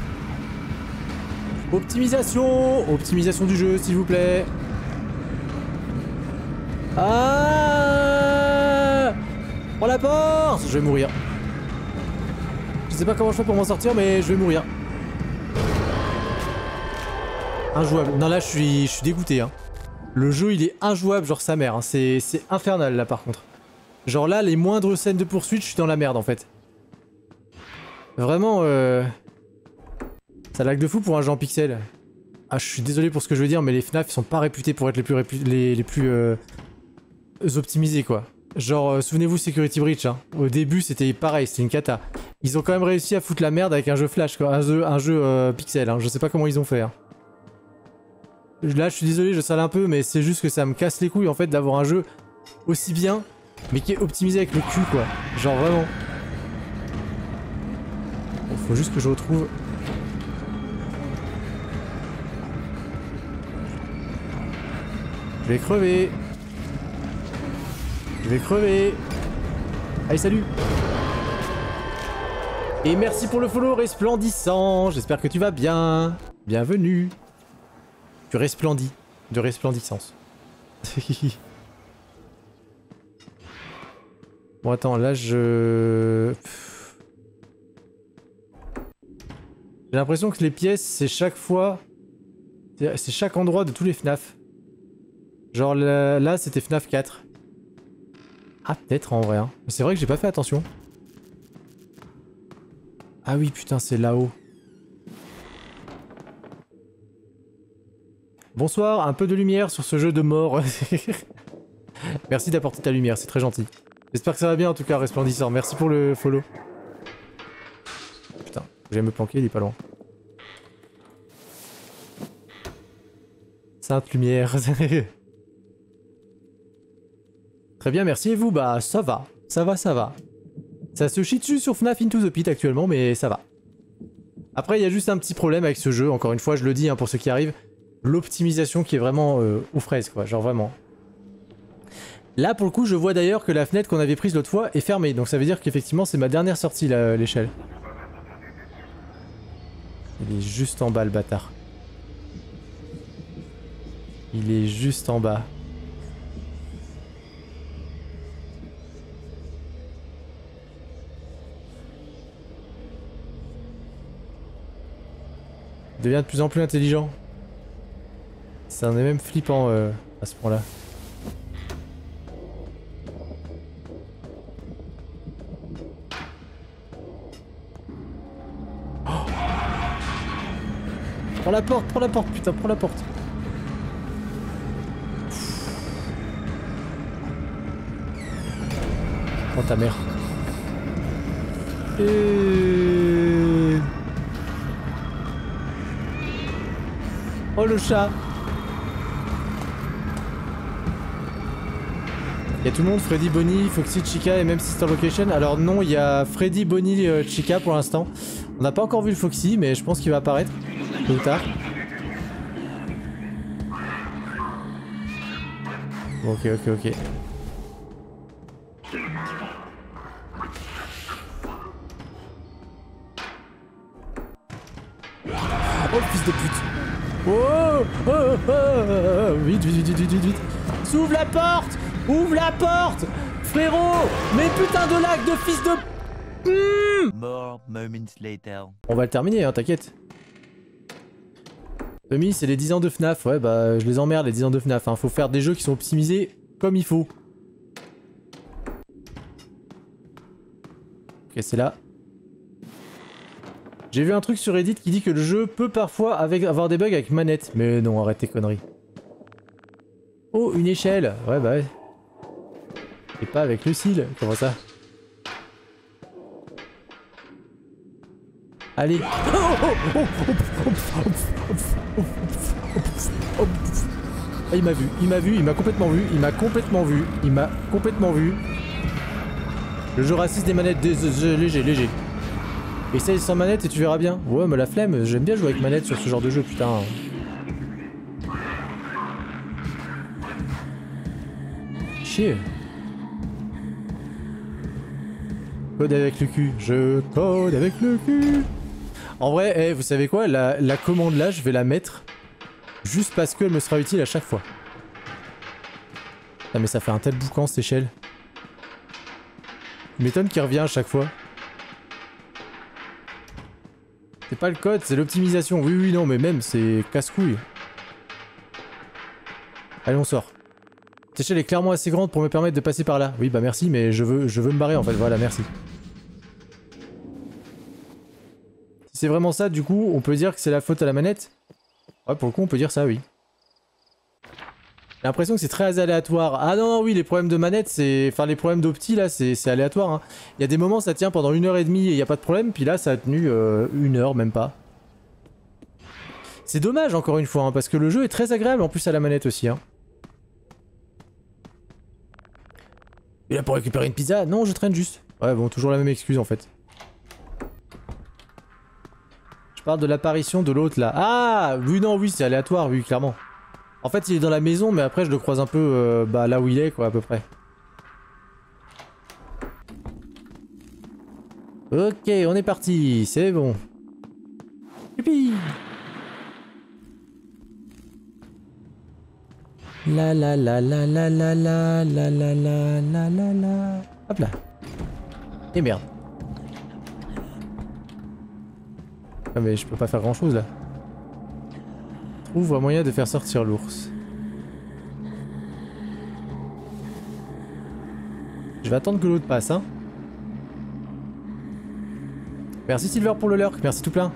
Optimisation, optimisation du jeu, s'il vous plaît. Ah! Prends la porte! Je vais mourir. Je sais pas comment je fais pour m'en sortir, mais je vais mourir. Injouable. Non, là, je suis, je suis dégoûté. Hein. Le jeu, il est injouable, genre sa mère. Hein. C'est infernal, là, par contre. Genre là, les moindres scènes de poursuite, je suis dans la merde, en fait. Vraiment, euh... ça lag de fou pour un jeu en pixel. Ah, je suis désolé pour ce que je veux dire, mais les F NAF, ils sont pas réputés pour être les plus, répu les, les plus euh... optimisés, quoi. Genre, euh, souvenez-vous Security Breach, hein. Au début, c'était pareil, c'était une cata. Ils ont quand même réussi à foutre la merde avec un jeu Flash, quoi. Un jeu, un jeu euh, pixel, hein. Je sais pas comment ils ont fait, hein. Là, je suis désolé, je sale un peu, mais c'est juste que ça me casse les couilles, en fait, d'avoir un jeu aussi bien, mais qui est optimisé avec le cul, quoi. Genre, vraiment. faut juste que je retrouve... Je vais crever. Je vais crever. Allez, salut. Et merci pour le follow resplendissant. J'espère que tu vas bien. Bienvenue. Tu resplendis. De resplendissance. Bon, attends, là, je... J'ai l'impression que les pièces, c'est chaque fois... C'est chaque endroit de tous les F N A F. Genre là, là c'était F N A F quatre. Ah, peut-être en vrai. Hein. C'est vrai que j'ai pas fait attention. Ah oui, putain, c'est là-haut. Bonsoir, un peu de lumière sur ce jeu de mort. Merci d'apporter ta lumière, c'est très gentil. J'espère que ça va bien en tout cas, resplendissant. Merci pour le follow. Putain, je vais me planquer, il est pas loin. Sainte lumière. Très bien, merci et vous? Bah ça va, ça va, ça va. Ça se chie dessus sur F N A F Into the Pit actuellement, mais ça va. Après, il y a juste un petit problème avec ce jeu, encore une fois, je le dis hein, pour ceux qui arrivent. L'optimisation qui est vraiment euh, aux fraises, quoi, genre vraiment. Là, pour le coup, je vois d'ailleurs que la fenêtre qu'on avait prise l'autre fois est fermée, donc ça veut dire qu'effectivement, c'est ma dernière sortie, l'échelle. Il est juste en bas, le bâtard. Il est juste en bas. Il devient de plus en plus intelligent. Ça en est même flippant euh, à ce point-là. Oh, prends la porte, prends la porte, putain, prends la porte. Oh ta mère. Et... Oh le chat. Il y a tout le monde, Freddy, Bonnie, Foxy, Chica et même Sister Location. Alors non, il y a Freddy, Bonnie, euh, Chica pour l'instant. On n'a pas encore vu le Foxy, mais je pense qu'il va apparaître tôt ou tard. Bon, ok, ok, ok. Oh fils de pute. Oh, oh, oh, oh, oh. Vite, vite, vite, vite, vite, vite. S'ouvre la porte. Ouvre la porte. Frérot. Mais putain de lag de fils de... Mmh. More moments later. On va le terminer, hein, t'inquiète. Tommy, c'est les dix ans de F N A F. Ouais, bah, je les emmerde, les dix ans de F N A F. Hein. Faut faire des jeux qui sont optimisés comme il faut. Ok, c'est là. J'ai vu un truc sur Reddit qui dit que le jeu peut parfois avec, avoir des bugs avec manette. Mais non, arrête tes conneries. Oh, une échelle. Ouais, bah ouais. Et pas avec le cil. Comment ça? Allez. Ah, il m'a vu, il m'a vu, il m'a complètement vu, il m'a complètement vu, il m'a complètement vu. Le jeu raciste des manettes, des, des, léger, léger. Essaye sans manette et tu verras bien. Ouais, mais la flemme, j'aime bien jouer avec manette sur ce genre de jeu, putain. Chier. Code avec le cul, je code avec le cul. En vrai, hey, vous savez quoi, la, la commande là, je vais la mettre juste parce qu'elle me sera utile à chaque fois. Ah mais ça fait un tel boucan cette échelle. Il m'étonne qu'il revient à chaque fois. C'est pas le code, c'est l'optimisation. Oui, oui, non, mais même, c'est casse-couille. Allez, on sort. Cette échelle est clairement assez grande pour me permettre de passer par là. Oui, bah merci, mais je veux, je veux me barrer en fait. Voilà, merci. Si c'est vraiment ça, du coup, on peut dire que c'est la faute à la manette? Ouais, pour le coup, on peut dire ça, oui. J'ai l'impression que c'est très aléatoire. Ah non, non, oui, les problèmes de manette, c'est... Enfin, les problèmes d'opti, là, c'est aléatoire. Hein. Il y a des moments, ça tient pendant une heure et demie et il n'y a pas de problème. Puis là, ça a tenu euh, une heure, même pas. C'est dommage, encore une fois, hein, parce que le jeu est très agréable, en plus, à la manette aussi. Hein. Et là, pour récupérer une pizza? Non, je traîne juste. Ouais, bon, toujours la même excuse, en fait. Je parle de l'apparition de l'autre là. Ah oui, non, oui, c'est aléatoire, oui, clairement. En fait, il est dans la maison, mais après, je le croise un peu euh, bah, là où il est, quoi, à peu près. Ok, on est parti, c'est bon. Youpi. La la la la la la la la la la la la la. Hop là. Et merde. Ah mais je peux pas faire grand chose là. Trouve un moyen de faire sortir l'ours. Je vais attendre que l'autre passe, hein. Merci Silver pour le lurk, merci tout plein.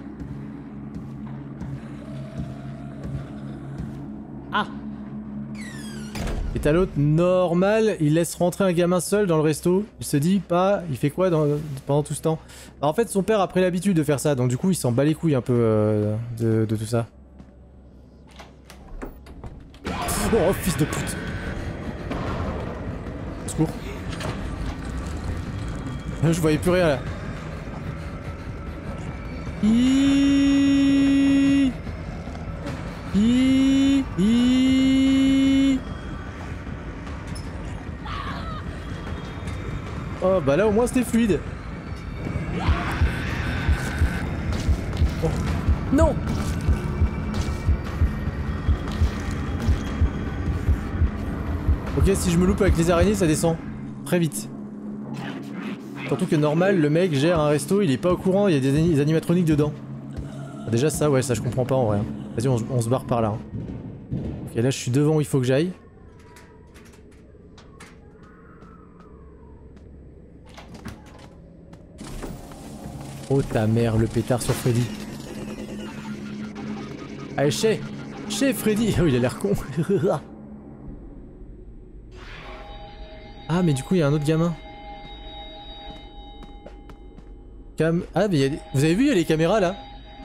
Ah. Et t'as l'autre normal, il laisse rentrer un gamin seul dans le resto. Il se dit pas, il fait quoi dans, pendant tout ce temps? Alors, en fait son père a pris l'habitude de faire ça, donc du coup il s'en bat les couilles un peu euh, de, de tout ça. Oh fils de pute. Au secours. Je voyais plus rien là. Iiii. Iiii. Iiii. Oh bah là au moins c'était fluide. Oh. Non. Ok, si je me loupe avec les araignées ça descend très vite. Surtout que normal, le mec gère un resto, il est pas au courant, il y a des, des animatroniques dedans. Ah, déjà ça, ouais, ça je comprends pas en vrai. Vas-y, on, on se barre par là. Hein. Ok, là je suis devant où il faut que j'aille. Oh ta mère, le pétard sur Freddy. Allez, chez Chez Freddy. Oh, il a l'air con. Ah, mais du coup, il y a un autre gamin. Cam... Ah, mais il y a des... Vous avez vu, il y a les caméras là.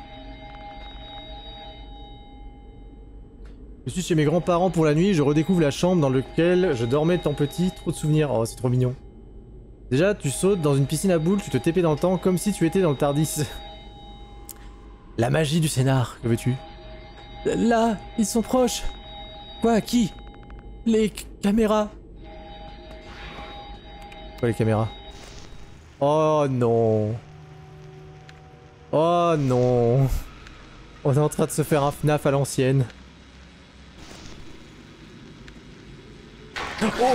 Je suis chez mes grands-parents pour la nuit, je redécouvre la chambre dans laquelle je dormais tant petit, trop de souvenirs. Oh, c'est trop mignon. Déjà, tu sautes dans une piscine à boules, tu te t'épées dans le temps comme si tu étais dans le Tardis. La magie du scénar, que veux-tu? Là, ils sont proches. Quoi, qui? Les caméras. Quoi, les caméras? Oh non. Oh non. On est en train de se faire un F N A F à l'ancienne. Oh.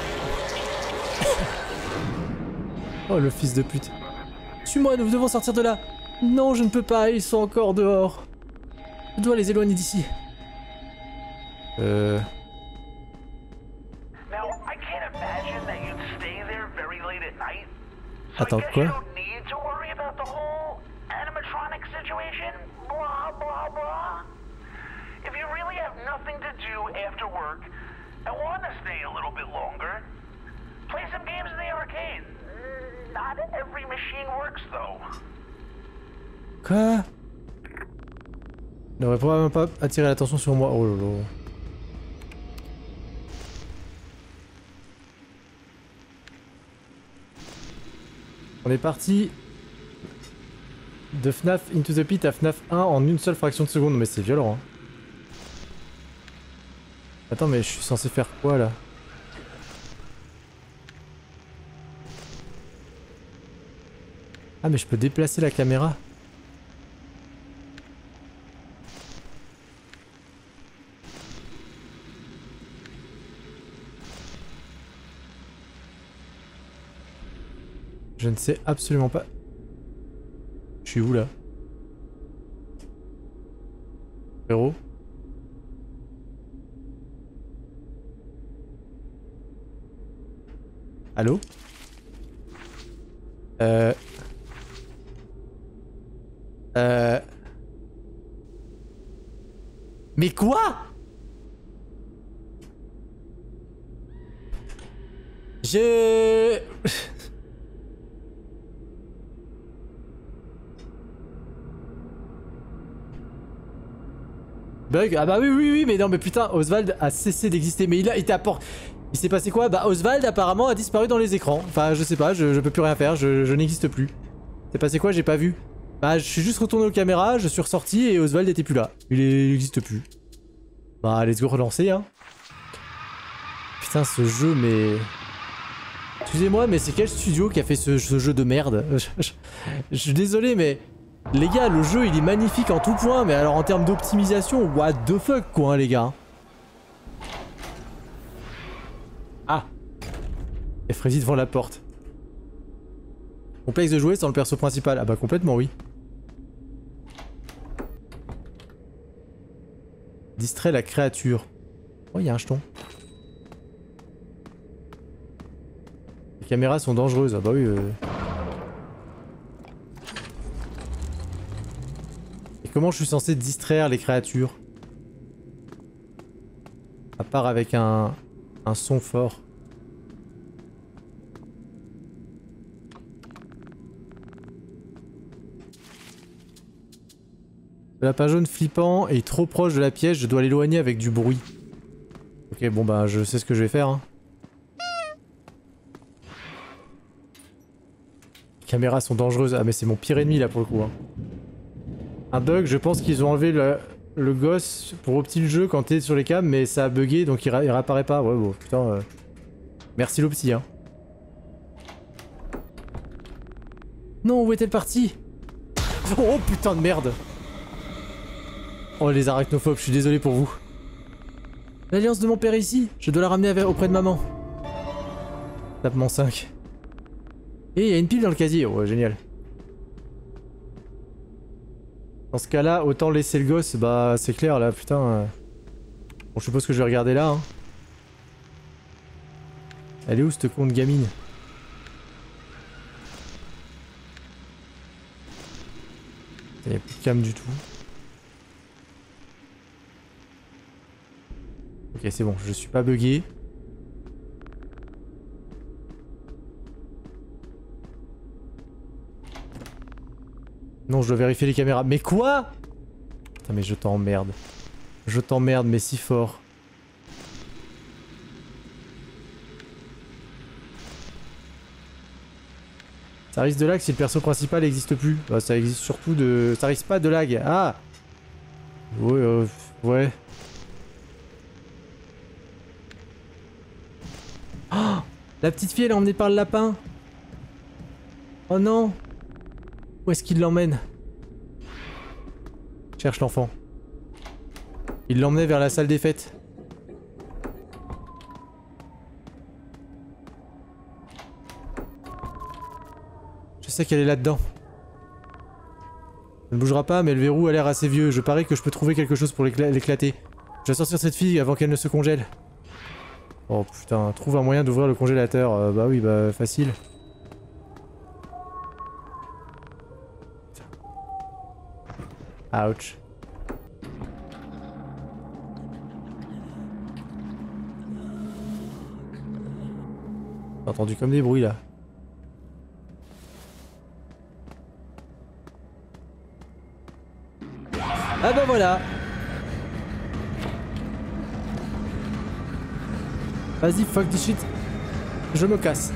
Oh le fils de pute. Suis-moi, nous devons sortir de là. Non, je ne peux pas, ils sont encore dehors. Je dois les éloigner d'ici. Euh... Attends, quoi? Quoi? Il n'aurait probablement pas attiré l'attention sur moi. Oh lolo. On est parti de F NAF Into the Pit à F NAF un en une seule fraction de seconde. Mais c'est violent. Hein. Attends, mais je suis censé faire quoi là? Ah, mais je peux déplacer la caméra. Je ne sais absolument pas. Je suis où là? Frérot? Allô? Euh... Euh... Mais quoi? Je... Bug? Ah bah oui oui oui mais non mais putain Oswald a cessé d'exister mais il a été à port... Il s'est passé quoi? Bah Oswald apparemment a disparu dans les écrans. Enfin je sais pas, je, je peux plus rien faire, je, je n'existe plus. C'est passé quoi? J'ai pas vu. Bah, je suis juste retourné aux caméras, je suis ressorti et Oswald était plus là. Il n'existe plus. Bah, let's go relancer, hein. Putain, ce jeu, mais... Excusez-moi, mais c'est quel studio qui a fait ce, ce jeu de merde? je, je, je suis désolé, mais... Les gars, le jeu, il est magnifique en tout point, mais alors en termes d'optimisation, what the fuck, quoi, hein, les gars. Ah. Et Freddy devant la porte. Complexe de jouer sans le perso principal. Ah bah complètement, oui. Distrait la créature. Oh, il y a un jeton. Les caméras sont dangereuses. Ah bah oui. Euh... Et comment je suis censé distraire les créatures? À part avec un, un son fort. Le lapin jaune flippant est trop proche de la pièce, je dois l'éloigner avec du bruit. Ok, bon bah je sais ce que je vais faire. Hein. Les caméras sont dangereuses. Ah mais c'est mon pire ennemi là pour le coup. Hein. Un bug, je pense qu'ils ont enlevé le, le gosse pour opti le jeu quand t'es sur les cams, mais ça a bugué donc il, il réapparaît pas. Ouais bon, putain. Euh... Merci l'opti. Hein. Non, où est-elle partie? Oh putain de merde. Oh les arachnophobes, je suis désolé pour vous. L'alliance de mon père est ici, je dois la ramener avec, auprès de maman. Tapement cinq. Et il y a une pile dans le casier, oh génial. Dans ce cas-là, autant laisser le gosse, bah c'est clair là, putain. Euh... Bon, je suppose que je vais regarder là. Hein. Elle est où cette con de gamine? Il n'y a plus de cam du tout. Ok, c'est bon, je suis pas bugué. Non, je dois vérifier les caméras. Mais quoi? Putain, mais je t'emmerde. Je t'emmerde, mais si fort. Ça risque de lag si le perso principal n'existe plus. Bah, ça existe surtout de... Ça risque pas de lag. Ah! Ouais, euh, ouais. Oh, la petite fille elle est emmenée par le lapin. Oh non. Où est-ce qu'il l'emmène? Cherche l'enfant. Il l'emmenait vers la salle des fêtes. Je sais qu'elle est là-dedans. Elle ne bougera pas mais le verrou a l'air assez vieux. Je parie que je peux trouver quelque chose pour l'éclater. Je vais sortir cette fille avant qu'elle ne se congèle. Oh putain, trouve un moyen d'ouvrir le congélateur. Euh, bah oui, bah facile. Ouch. J'ai entendu comme des bruits là. Ah bah voilà. Vas-y, fuck this shit. Je me casse.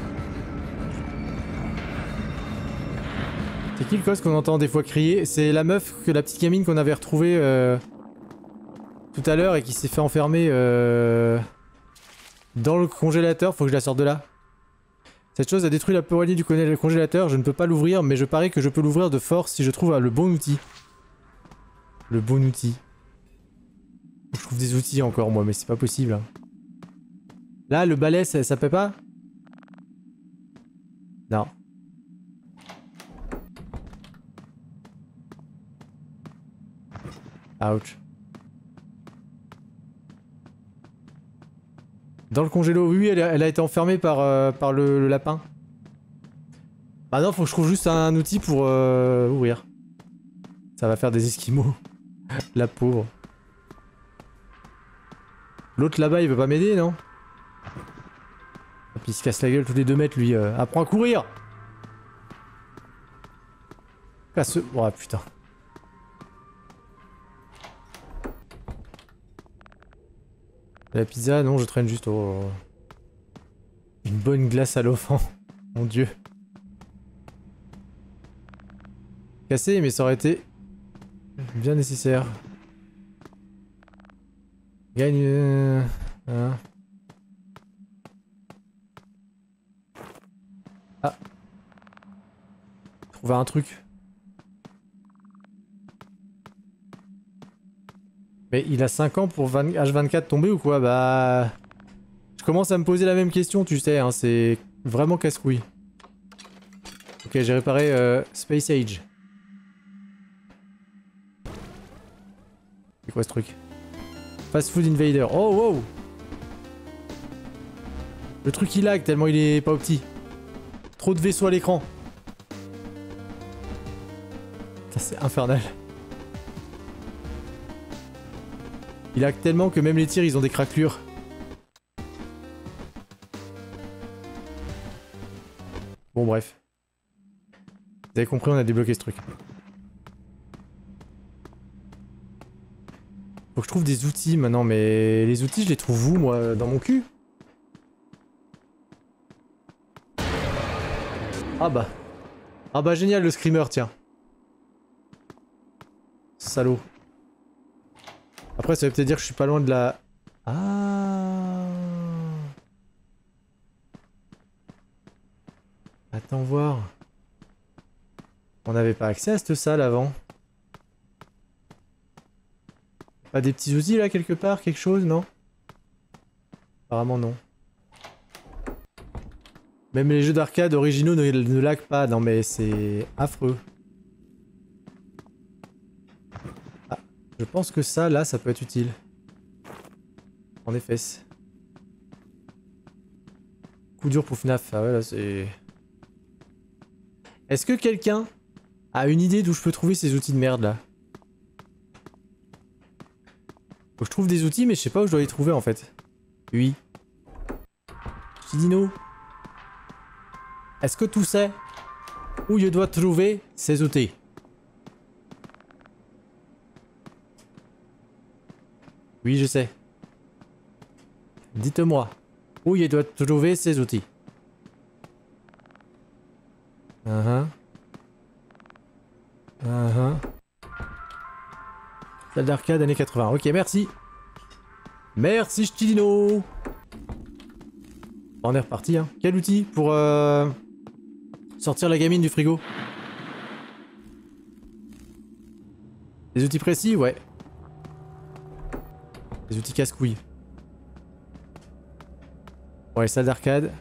C'est qui le cos qu'on entend des fois crier? C'est la meuf, que la petite gamine qu'on avait retrouvée euh, tout à l'heure et qui s'est fait enfermer euh, dans le congélateur. Faut que je la sorte de là. Cette chose a détruit la poignée du congélateur. Je ne peux pas l'ouvrir, mais je parie que je peux l'ouvrir de force si je trouve le bon outil. Le bon outil. Je trouve des outils encore moi, mais c'est pas possible. Hein. Là, le balai, ça, ça peut pas? Non. Ouch. Dans le congélo, oui, elle a, elle a été enfermée par, euh, par le, le lapin. Bah non, faut que je trouve juste un, un outil pour euh, ouvrir. Ça va faire des esquimaux. La pauvre. L'autre là-bas, il veut pas m'aider, non? Et puis il se casse la gueule tous les deux mètres, lui. Euh, apprends à courir! Casse... Oh putain. La pizza, non, je traîne juste au... Une bonne glace à l'offrand. Mon dieu. cassé, mais ça aurait été bien nécessaire. Gagne... Euh... Hein. Ah. Trouver un truc. Mais il a cinq ans pour H vingt-quatre tomber ou quoi? Bah... Je commence à me poser la même question, tu sais, hein, c'est vraiment casse-couille. Ok, j'ai réparé euh, Space Age. C'est quoi ce truc? Fast Food Invader. Oh wow! Le truc il lag tellement il est pas opti. Trop de vaisseaux à l'écran. C'est infernal. Il lag tellement que même les tirs ils ont des craquelures. Bon bref. Vous avez compris, on a débloqué ce truc. Faut que je trouve des outils maintenant, mais les outils je les trouve où moi? Dans mon cul? Ah bah. Ah bah génial le screamer, tiens. Salaud. Après ça veut peut-être dire que je suis pas loin de la... Ah. Attends voir. On n'avait pas accès à cette salle avant. Pas des petits outils là quelque part, quelque chose, non? Apparemment non. Même les jeux d'arcade originaux ne, ne lag pas, non mais c'est affreux. Ah, je pense que ça là, ça peut être utile. En effet. Coup dur pour F NAF, ah ouais là c'est... Est-ce que quelqu'un a une idée d'où je peux trouver ces outils de merde là? Faut que je trouve des outils mais je sais pas où je dois les trouver en fait. Oui. Chidino. Est-ce que tu sais où je dois trouver ces outils? Oui, je sais. Dites-moi où je dois trouver ces outils. Uh-huh. Uh-huh. Salle d'arcade années quatre-vingts. Ok, merci. Merci, Chidino. On est reparti, hein. Quel outil pour euh, sortir la gamine du frigo? Des outils précis? Ouais. Des outils casse-couilles. Ouais, salle d'arcade.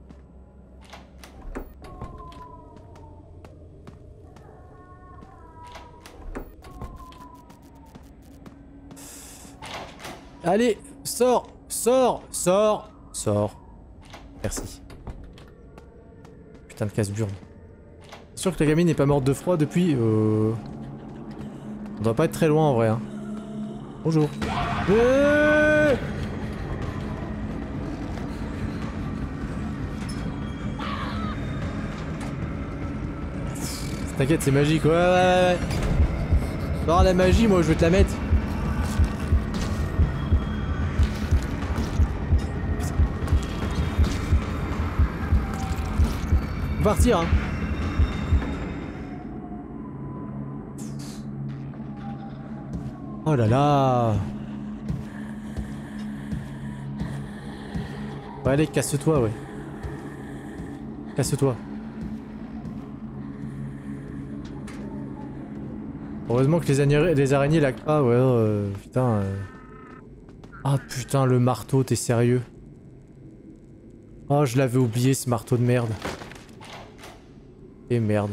Allez, sors, sors, sors, sors. Merci. Putain de casse-burne. C'est sûr que la gamine n'est pas morte de froid depuis... Euh... On doit pas être très loin en vrai. Hein. Bonjour. Euh T'inquiète, c'est magique. Ouais, ouais, ouais. Non, la magie, moi je veux te la mettre. Partir hein. Oh là là. Ouais allez casse-toi ouais. Casse-toi. Heureusement que les, les araignées lag pas ouais euh, putain euh... Ah putain le marteau t'es sérieux? Oh je l'avais oublié ce marteau de merde. Et merde.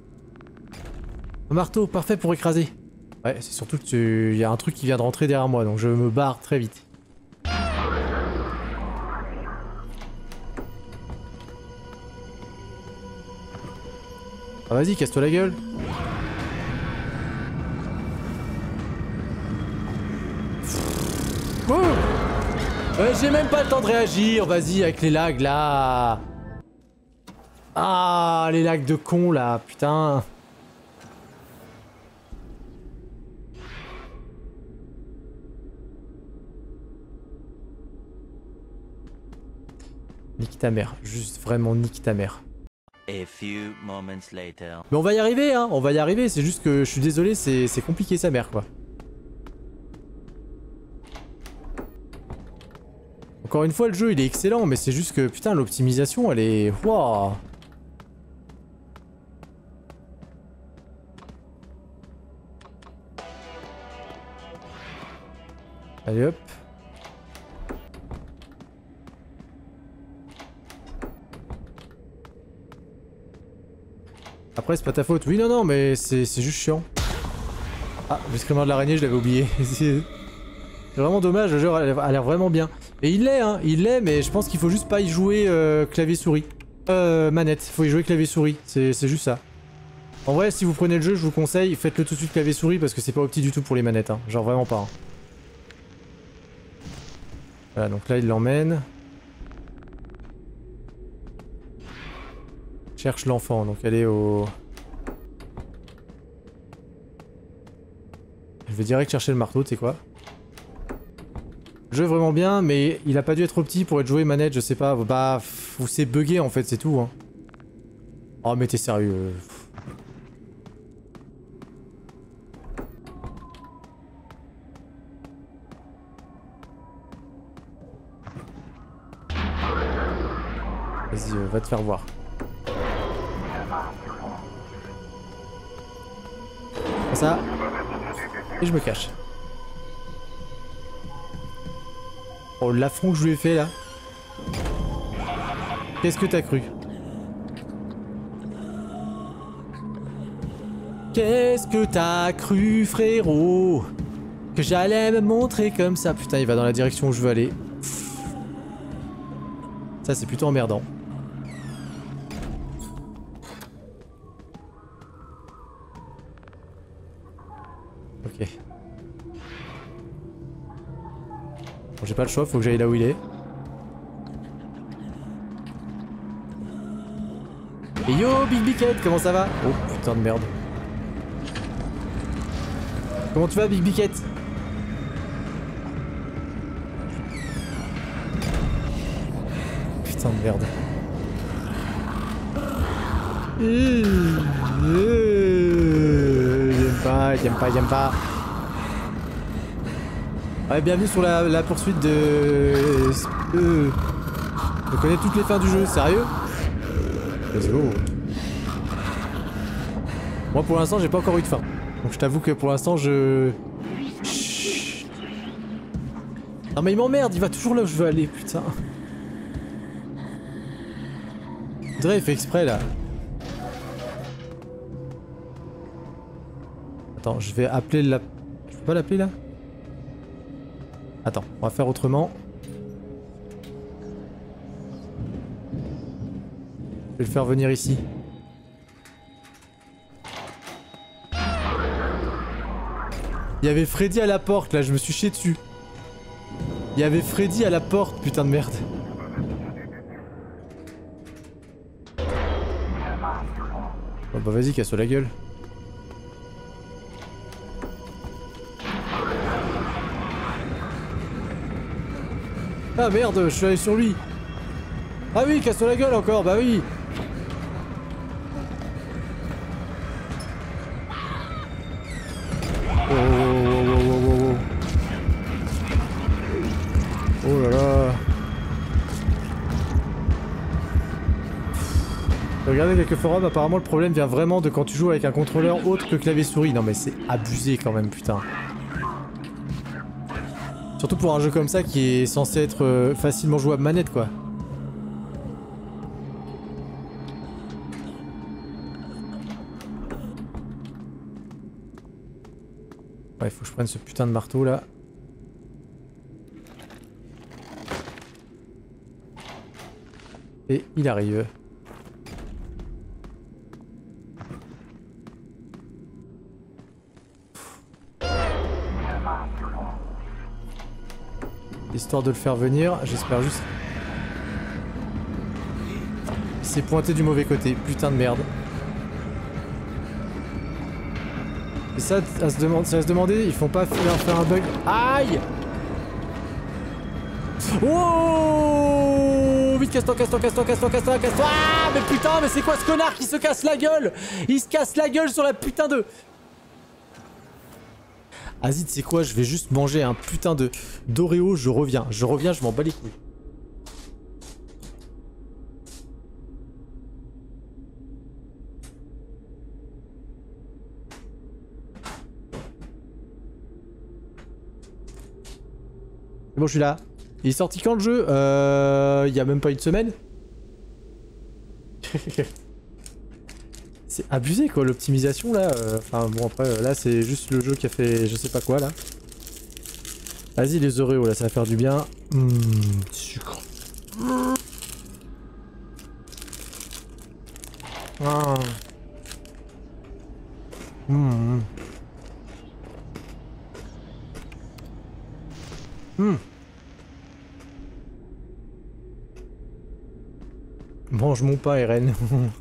Un marteau, parfait pour écraser. Ouais, c'est surtout que tu... y a un truc qui vient de rentrer derrière moi, donc je me barre très vite. Ah, vas-y, casse-toi la gueule. Oh euh, j'ai même pas le temps de réagir, vas-y, avec les lags là. Ah, les lags de con là, putain. Nique ta mère, juste vraiment nique ta mère. A few moments later. Mais on va y arriver, hein, on va y arriver, c'est juste que je suis désolé, c'est compliqué sa mère, quoi. Encore une fois, le jeu, il est excellent, mais c'est juste que, putain, l'optimisation, elle est... Wouah. Allez, hop. Après, c'est pas ta faute. Oui, non, non, mais c'est juste chiant. Ah, l'escrimain de l'araignée, je l'avais oublié. C'est vraiment dommage, le jeu a l'air vraiment bien. Et il l'est, hein, il l'est, mais je pense qu'il faut juste pas y jouer euh, clavier-souris. Euh, manette, faut y jouer clavier-souris, c'est juste ça. En vrai, si vous prenez le jeu, je vous conseille, faites-le tout de suite clavier-souris parce que c'est pas opti du tout pour les manettes, hein. Genre vraiment pas. Hein. Voilà, donc là, il l'emmène. Cherche l'enfant, donc elle est au... Je vais direct chercher le marteau, tu sais quoi. Le jeu est vraiment bien, mais il a pas dû être petit pour être joué manette, je sais pas. Bah, ou c'est bugué en fait, c'est tout. Hein. Oh, mais t'es sérieux. Vas-y, euh, va te faire voir. Comme ça. Et je me cache. Oh, l'affront que je lui ai fait là. Qu'est-ce que t'as cru? Qu'est-ce que t'as cru, frérot? Que j'allais me montrer comme ça. Putain, il va dans la direction où je veux aller. Ça, c'est plutôt emmerdant. Ok. Bon, j'ai pas le choix, faut que j'aille là où il est. Et yo, Big Biquette, comment ça va? Oh putain de merde. Comment tu vas, Big Biquette? Putain de merde. J'aime pas, j'aime pas, j'aime pas. Ouais, bienvenue sur la, la poursuite de... Euh... Je connais toutes les fins du jeu, sérieux? Let's go. Moi pour l'instant j'ai pas encore eu de fin. Donc je t'avoue que pour l'instant je... Chut. Non mais il m'emmerde, il va toujours là où je veux aller, putain. Dre il fait exprès là. Attends, je vais appeler la... Je peux pas l'appeler là? Attends, on va faire autrement. Je vais le faire venir ici. Il y avait Freddy à la porte là, je me suis chié dessus. Il y avait Freddy à la porte, putain de merde. Bon bah vas-y, casse-toi la gueule. Ah merde, je suis allé sur lui. Ah oui, casse-toi la gueule encore, bah oui. Oh, oh, oh, oh, oh, oh. Oh là là. Regardez quelques forums, apparemment le problème vient vraiment de quand tu joues avec un contrôleur autre que clavier souris. Non mais c'est abusé quand même, putain. Surtout pour un jeu comme ça qui est censé être euh, facilement jouable manette quoi. Ouais, faut que je prenne ce putain de marteau là. Et il arrive. Histoire de le faire venir, j'espère juste... Il s'est pointé du mauvais côté, putain de merde. Et ça, à se, demand... ça à se demander, ils font pas faire, faire un bug... Aïe! Oh vite, casse-toi, casse-toi, casse-toi, casse-toi, casse-toi, casse-toi. Ah, mais putain, mais c'est quoi ce connard qui se casse la gueule? Il se casse la gueule sur la putain de... Vas-y, tu sais quoi, je vais juste manger un putain de d'Oreo, je reviens. Je reviens, je m'en bats les couilles. Bon, je suis là. Il est sorti quand le jeu? Euh... Il y a même pas une semaine. C'est abusé quoi, l'optimisation là. Enfin bon après, là c'est juste le jeu qui a fait je sais pas quoi là. Vas-y les Oreos là, ça va faire du bien. Mmh, sucre. Ah. Mmh. Mmh. Mange mon pain, Eren.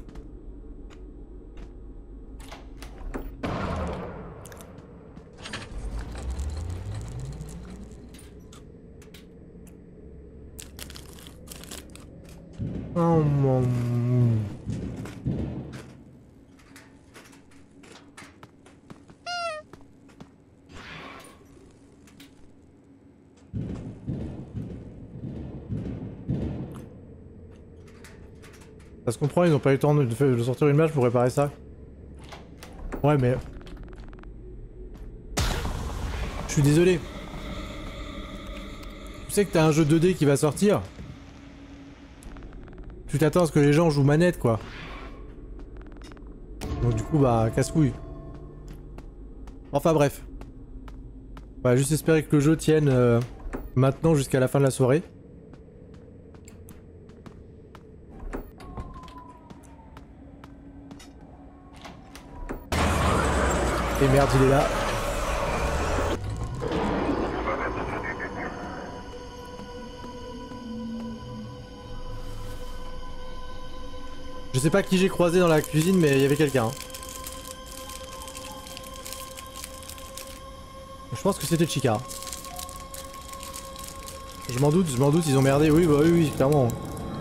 Oh mon... Ça se comprend, ils ont pas eu le temps de, de sortir une match pour réparer ça. Ouais mais... Je suis désolé. Tu sais que t'as un jeu deux D qui va sortir. Tu t'attends à ce que les gens jouent manette quoi. Donc du coup bah casse-couille. Enfin bref. On va juste espérer que le jeu tienne euh, maintenant jusqu'à la fin de la soirée. Et merde, il est là. Je sais pas qui j'ai croisé dans la cuisine, mais il y avait quelqu'un. Hein. Je pense que c'était Chica. Je m'en doute, je m'en doute, ils ont merdé. Oui, bah oui, oui, clairement.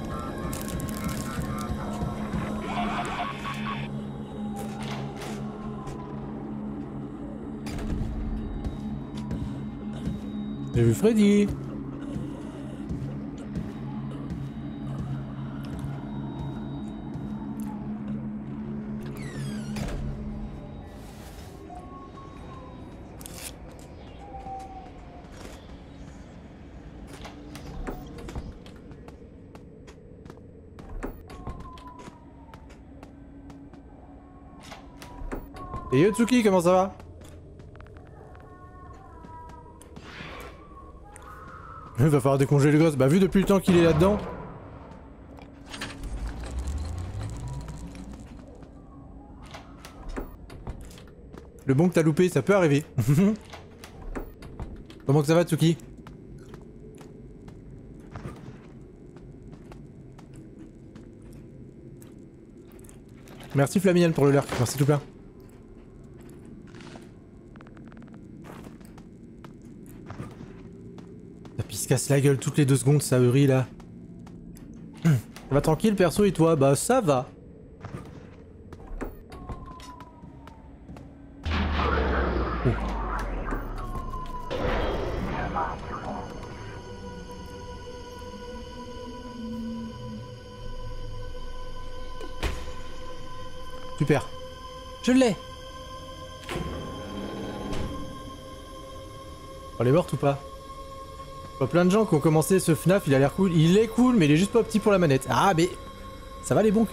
J'ai vu Freddy. Et Yotsuki, comment ça va? Il va falloir décongeler le gosse. Bah vu depuis le temps qu'il est là-dedans. Le bon que t'as loupé, ça peut arriver. Comment que ça va Tsuki? Merci Flaminian pour le lurk, merci tout plein. Il se casse la gueule toutes les deux secondes, ça brille là. Ça va tranquille perso et toi? Bah ça va. Oh. Super. Je l'ai. Oh, elle est morte ou pas? Pas plein de gens qui ont commencé ce F N A F, il a l'air cool. Il est cool, mais il est juste pas petit pour la manette. Ah, mais... Ça va les bons.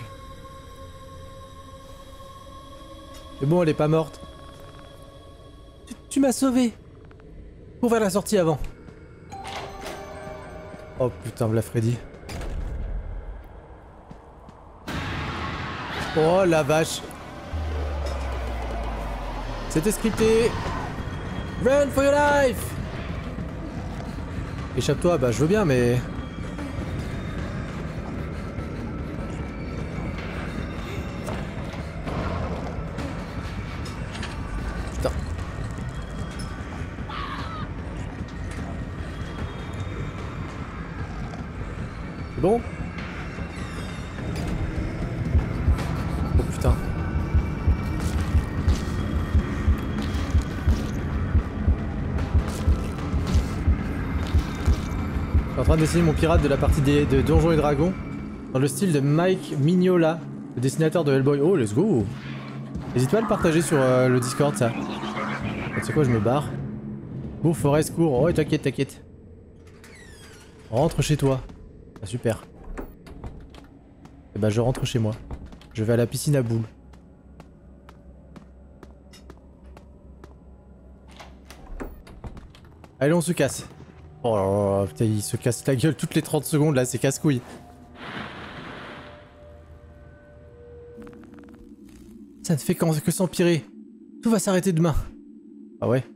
C'est bon, elle est pas morte. Tu, tu m'as sauvé. Pour faire la sortie avant. Oh putain, v'là Freddy. Oh la vache. C'était scripté. Run for your life. Échappe-toi, bah je veux bien, mais... Putain. C'est bon? train de dessiner mon pirate de la partie des, de Donjons et Dragons dans le style de Mike Mignola, le dessinateur de Hellboy. Oh, let's go! N'hésite pas à le partager sur euh, le Discord, ça. Tu sais quoi, je me barre. Cours, Forest, cours. Oh, t'inquiète, t'inquiète. Rentre chez toi. Ah, super. Et bah, je rentre chez moi. Je vais à la piscine à boules. Allez, on se casse. Oh là là, putain, il se casse la gueule toutes les trente secondes, là, c'est casse-couille. Ça ne fait que s'empirer. Tout va s'arrêter demain. Ah ouais?